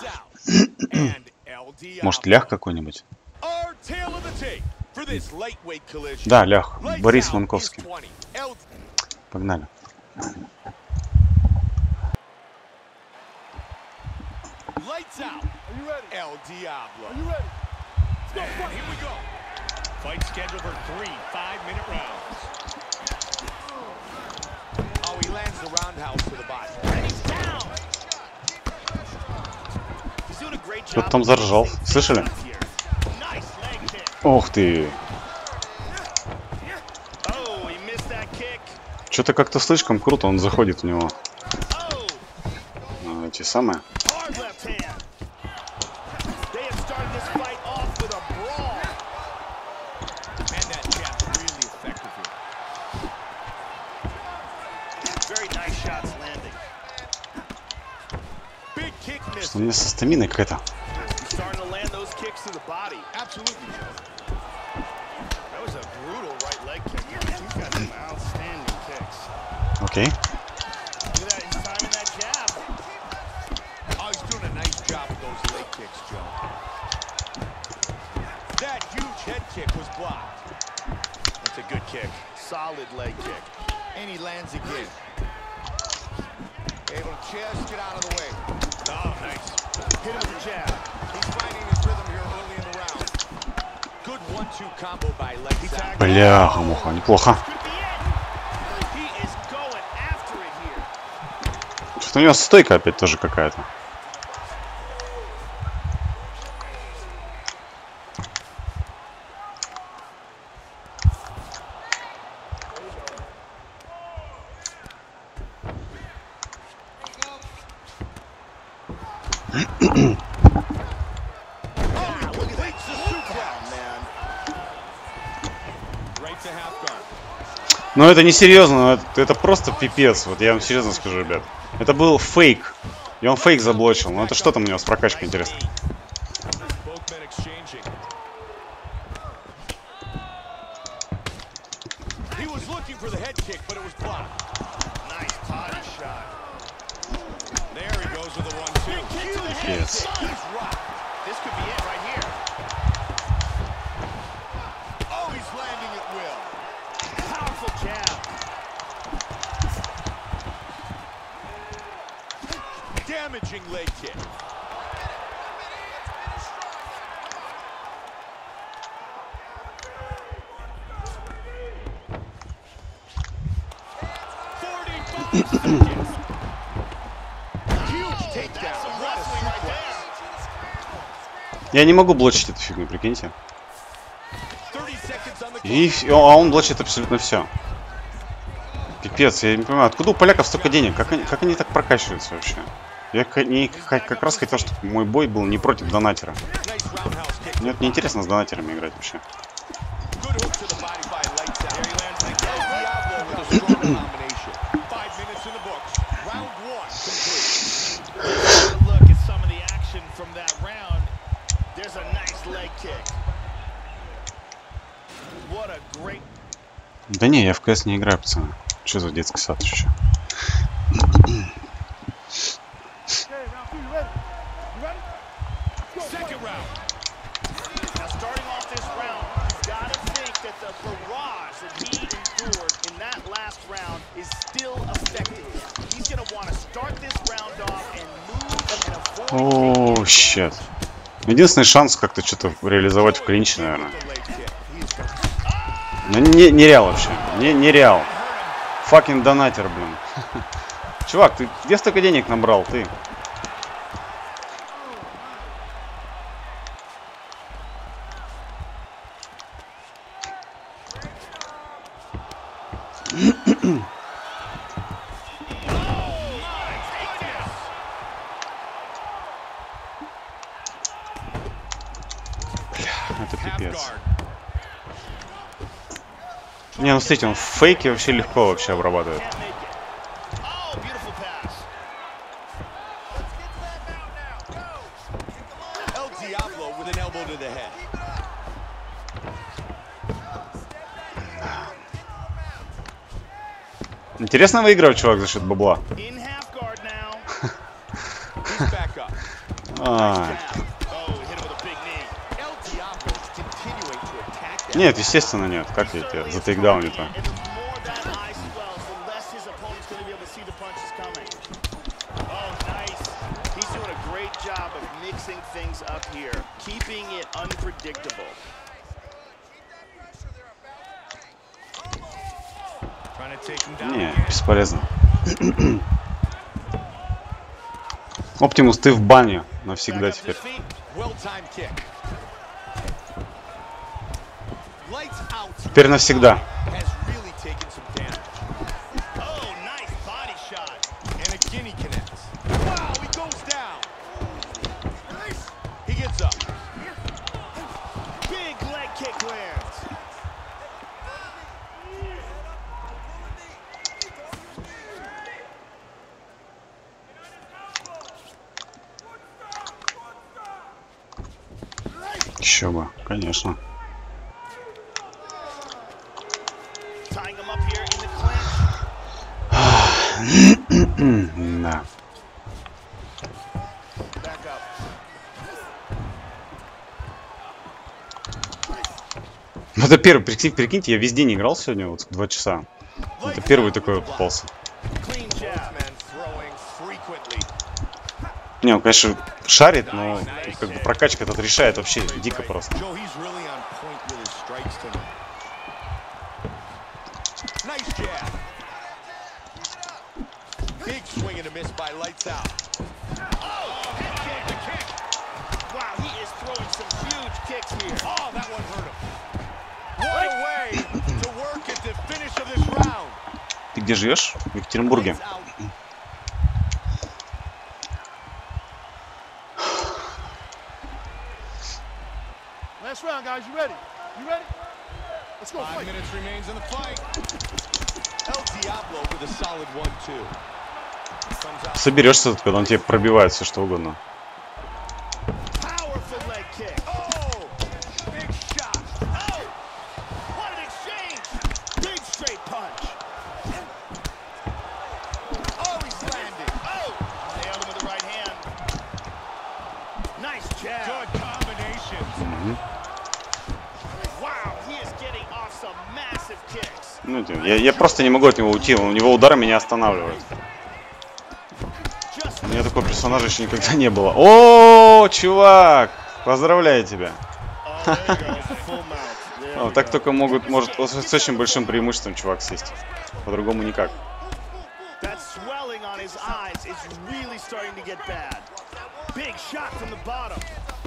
Может, лях какой-нибудь? Да, лях. Борис Манковский. Погнали. Lights out. Are you ready? El Diablo. Are you ready? And here we go. Fight scheduled for 3 5-minute rounds. Oh, he lands the roundhouse to the body. And he's down. He's doing a great job. Кто-то там заржал. Слышали? Nice leg kick. Ох ты. Oh, he missed that kick. Что-то как-то слишком круто он заходит в него. Oh, Эти самые. hard left hand. They have started this fight off with a brawl. And that jab really effective here. Very nice shots landing. Big kick miss. Что у меня со стаминой какая-то. He's starting to land those kicks to the body. Absolutely, Joe. That was a brutal right leg kick. He's got some outstanding kicks. Окей. Look at that, he's timing that jab. Oh, he's doing a nice job with those leg kicks, Joe. That huge head kick was blocked. That's a good kick. Solid leg kick. And he lands again. Able to just get out of the way. Oh, nice. Hit him with the jab. He's finding his rhythm here early in the round. Good 1-2 combo by Legs out. Бляха-муха, неплохо. Could be it. He is going after it here. Что-то у него стойка опять тоже какая-то. Completes the suplex. Man. Right to half guard. Но это не серьезно, это просто пипец. Вот я вам серьезно скажу, ребят. Это был фейк. И он фейк заблочил. Ну это что там у него с прокачкой, интересно? Both men exchanging. He was looking for the head kick, but it was blocked. Nice body shot. There he goes with the 1-2. Пипец. He's rocked. This could be it right here. Oh, he's landing at will. Powerful jab. Damaging leg kick. Huge takedown. Some What a wrestling right suplex. there. Я не могу блочить эту фигню, прикиньте. 30 seconds on the И clock. а он блочит абсолютно все. Пипец, я не понимаю, откуда у поляков столько денег? Как они так прокачиваются вообще? Я как раз хотел, чтобы мой бой был не против донатера. Nice roundhouse kick. Мне не интересно с донатерами играть вообще. Good hook to the body by Lights Out. There he lands the El Diablo with a strong combination. 5 minutes in the books. Round 1 complete. Take a look at some of the action from that round. There's a nice leg kick. What a great. Да не, я в КС не играю, пацаны. Что за детский сад еще? Second round. Now starting off this round, you've got to think that the barrage that he endured in that last round is still affecting him. He's going to want to start this round off and move and avoid. О, щет. Единственный шанс как-то что-то реализовать в клинче, наверное. The leg kick. He's Ну, не реал вообще. Не реал. Факин донатер, блин. Чувак, ты где столько денег набрал, ты? Это пипец. Не, ну смотрите, он в фейке вообще легко вообще обрабатывает. Can't make it. Oh, beautiful pass. Интересно выигрывать, чувак, за счет бабла. In half guard now. He's back up. А, Oh, hit him with a big knee. El Diablo is continuing to attack that. нет, естественно, нет. Как я тебя за тейкдаун-то? And the more that eye swells, the less his opponent's going to be able to see the punches coming. Oh, nice. He's doing a great job of mixing things up here, keeping it unpredictable. Trying to take him down Не, again. бесполезно. Оптимус, ты в бане навсегда Back up to теперь. his feet. Well-timed kick. Lights out. Теперь навсегда. Has really taken some damage. Oh, nice body shot. And again he connects. Wow, he goes down. He gets up. Big leg kick lands. Еще бы, конечно. Tying him up here in the clinch. Да. Back up. Ну, это первый, прикиньте, я весь день играл сегодня, вот 2 часа. Это первый такой вот попался. Clean jab. Men throwing frequently. Не, он, конечно, шарит, но как бы прокачка этот решает вообще дико просто. Joe, he's really on point with his strikes tonight. Nice jab. Big swing and a miss by Lights Out. Oh, head kick. The kick. Wow, he is throwing some huge kicks here. Oh, that one hurt him. What a way to work at the finish of this round. Ты где живешь? В Екатеринбурге. Lights out. Last round, guys. You ready? You ready? Let's go. 5 minutes remains in the fight. El Diablo with a solid 1-2. Comes out. Соберешься, когда он тебе пробивает все что угодно. Powerful leg kick. Oh, big shot. Oh, what an exchange. Big straight punch. Oh, he's landing. Oh, nailed him with the right hand. Nice jab. Good combinations. Wow, he is getting off some massive kicks. Ну, я просто не могу от него уйти. У него удары меня останавливают. Just У меня такого персонажа еще никогда не было. О, чувак! Поздравляю тебя. oh, there you go. Full mount. There О, we так go. только может с очень большим преимуществом чувак сесть. По-другому никак. That swelling on his eyes is really starting to get bad. Big shot from the bottom.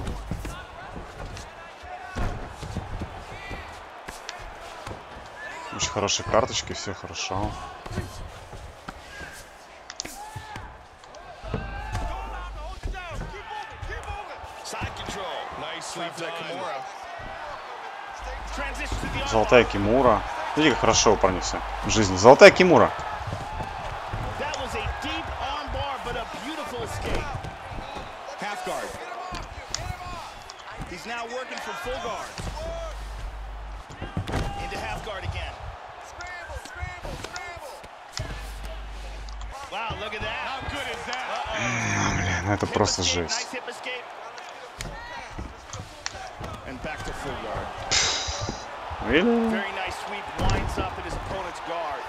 Очень хорошие карточки, все хорошо. Side control. Nice sleep to Kimura. Transition to the Золотая Кимура. Видите, как хорошо у парня все в жизни. Золотая Кимура. That was a deep armbar, but a beautiful escape. Half guard. He's now working from full guard. Into half guard again. Wow, look at that. How good is that? А, блин, это просто Nice жесть. hip escape. And back to full guard. Really? Very nice sweep, winds up in his opponent's guard.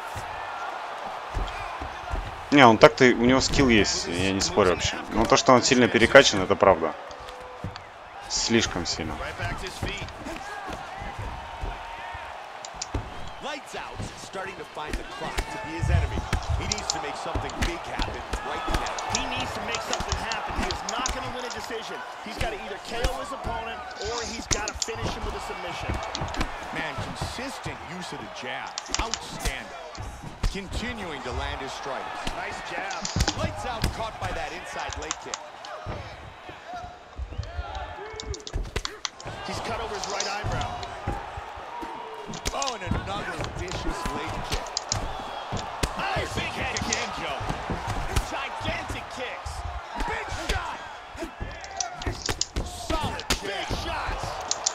Не, он так-то, у него скилл есть, я не спорю вообще. Но то, что он сильно перекачан, это правда. Слишком сильно. Right back to his feet. Lights Out starting to find the clock to be his enemy. He needs to make something big happen right now. He needs to make something happen. He is not going to win a decision. He's got to either KO his opponent or he's got to finish him with a submission. Man, consistent use of the jab. Outstanding. Continuing to land his strikes. Nice jab. Lights Out caught by that inside leg kick. He's cut over his right eyebrow. Oh, and another vicious leg kick. Nice big head kick. Joe. Gigantic kicks. Big shot. Solid Big jab. shots.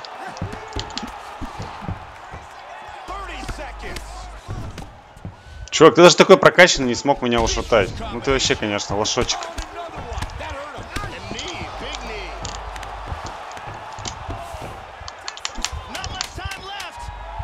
30 seconds. Чувак, ты даже такой прокачанный не смог меня ушатать. Ну ты вообще, конечно, лошочек. And knee, big knee. Not much time left.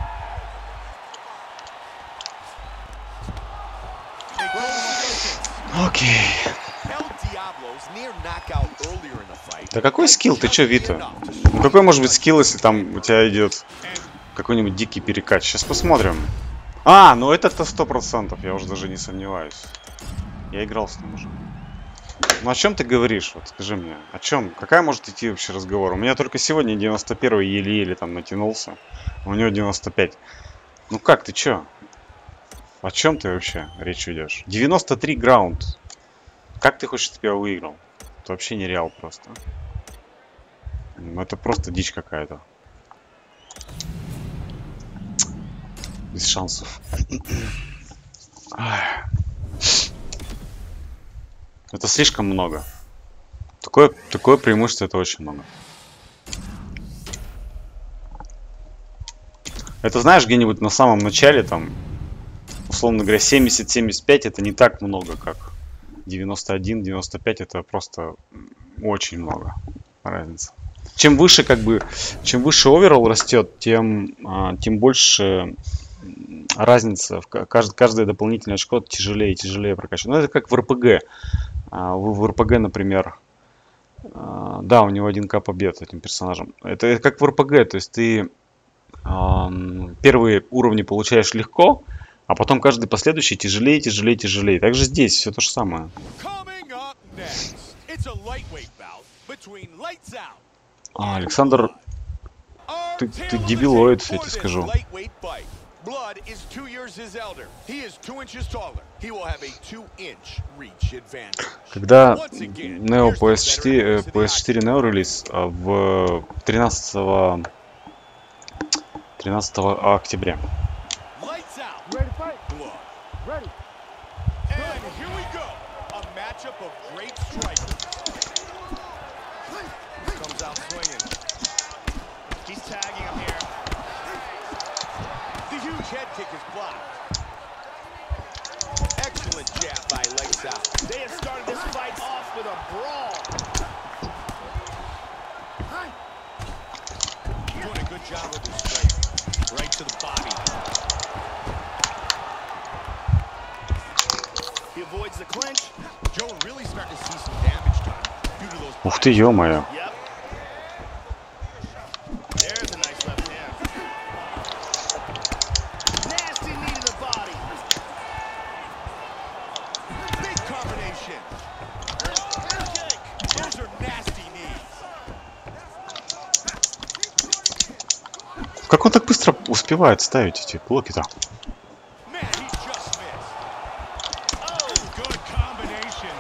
Окей. El Diablo's near knockout earlier in the fight. Да какой скилл? Ты чё, Вита? Ну какой может быть скилл, если там у тебя идет какой-нибудь дикий перекат? Сейчас посмотрим. А, ну это-то 100%, я уже даже не сомневаюсь. Я играл с ним уже. Ну о чем ты говоришь? Вот скажи мне, о чем? Какая может идти вообще разговор? У меня только сегодня 91-й еле-еле там натянулся. У него 95. Ну как, ты чё? О чем ты вообще речь ведешь? 93 граунд. Как ты хочешь, чтобы я выиграл? Это вообще нереал просто. Ну, это просто дичь какая-то. Без шансов. Это слишком много. Такое преимущество, это очень много. Это знаешь, где-нибудь на самом начале, там, условно говоря, 70-75 это не так много, как 91-95, это просто очень много разница. Чем выше, как бы, чем выше оверолл растет, тем больше разница. Каждое дополнительное очко тяжелее и тяжелее прокачивать. Ну, это как в РПГ. В РПГ, например, да, у него 1К побед этим персонажем. Это как в РПГ, то есть ты первые уровни получаешь легко, а потом каждый последующий тяжелее, тяжелее, тяжелее. Также здесь все то же самое. Александр, ты дебилоид, я тебе скажу. Blood is 2 years his elder. He is 2 inches taller. He will have a 2-inch reach advantage. Когда Neo PS4 Neo релиз в 13 октября. Lights out. Ready to fight. Blood. Ready. And here we go. A matchup of great strikers. Comes out swinging. He's tagging him here. The huge head kick is blocked. Excellent jab by Lights Out. They have started this fight off with a brawl. Doing a good job with his strike. Right to the body. He avoids the clinch. Joe really starting to see some damage done due to those. Ух ты, ё-моё. Yep. There's a nice left hand. Nasty knee to the body. Big combination. Kick. Those are nasty knees. Как он так быстро успевает ставить эти блоки-то? Man, he just missed. Oh, good combination.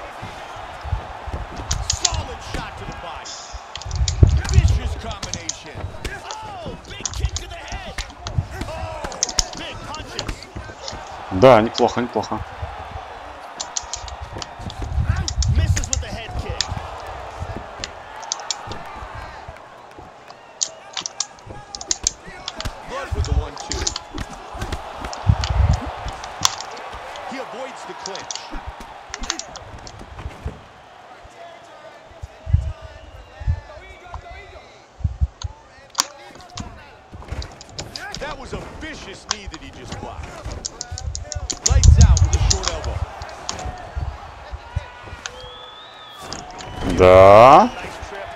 Solid shot to the body. Vicious combination. Oh, big kick to the head. Oh, big punches. Да, неплохо, неплохо. Misses with the head kick. Blood with the 1-2. He avoids the clinch. That was a vicious knee that he just blocked. Lights out with a short elbow. Да. Nice trip.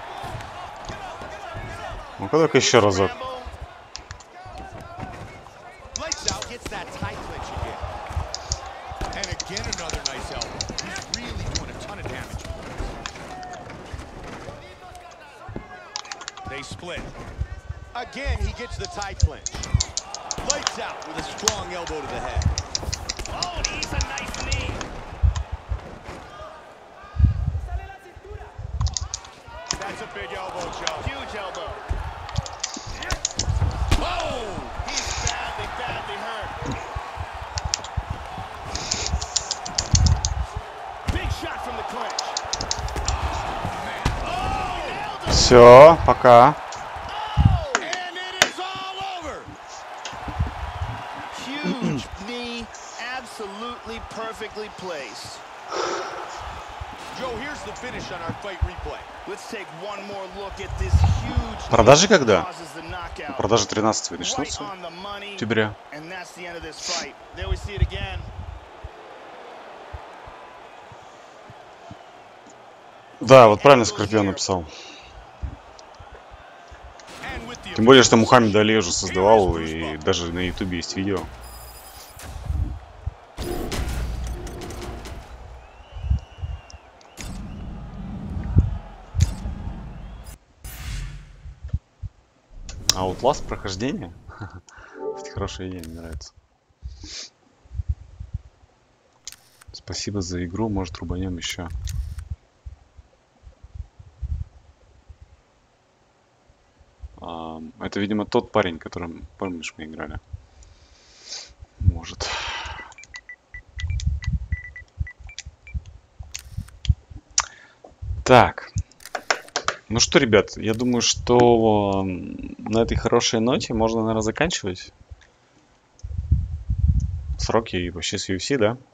Ну-ка только еще разок. Rambo. Lights out gets that tie clinch again. And again another nice elbow. He's really doing a ton of damage. They split. Again, he gets the tie clinch. Lights out with a strong elbow to the head. Oh, and he's a nice knee. That's a big elbow, Joe. Huge elbow. Oh! He's badly, badly hurt. Big shot from the clinch. Oh, nailed him. Все, пока. And it is all over! Huge knee, perfectly placed. Joe, here's the finish on our fight replay. Let's take one more look at this huge. Продажи когда? Causes the knockout. Продажи 13 Right начнутся on the money. октября. And that's the end of this fight. There we see it again. Да, вот правильно Скорпион написал. And with the Тем более, что Мухаммед Али уже создавал, и даже на ютубе есть видео. Outlast прохождение? Это хорошая идея, мне нравится. Спасибо за игру, может рубанем еще. Это, видимо, тот парень, которым, помнишь, мы играли. Может. Так. Ну что, ребят, я думаю, что на этой хорошей ноте можно, наверное, заканчивать. Сроки и вообще с UFC, да?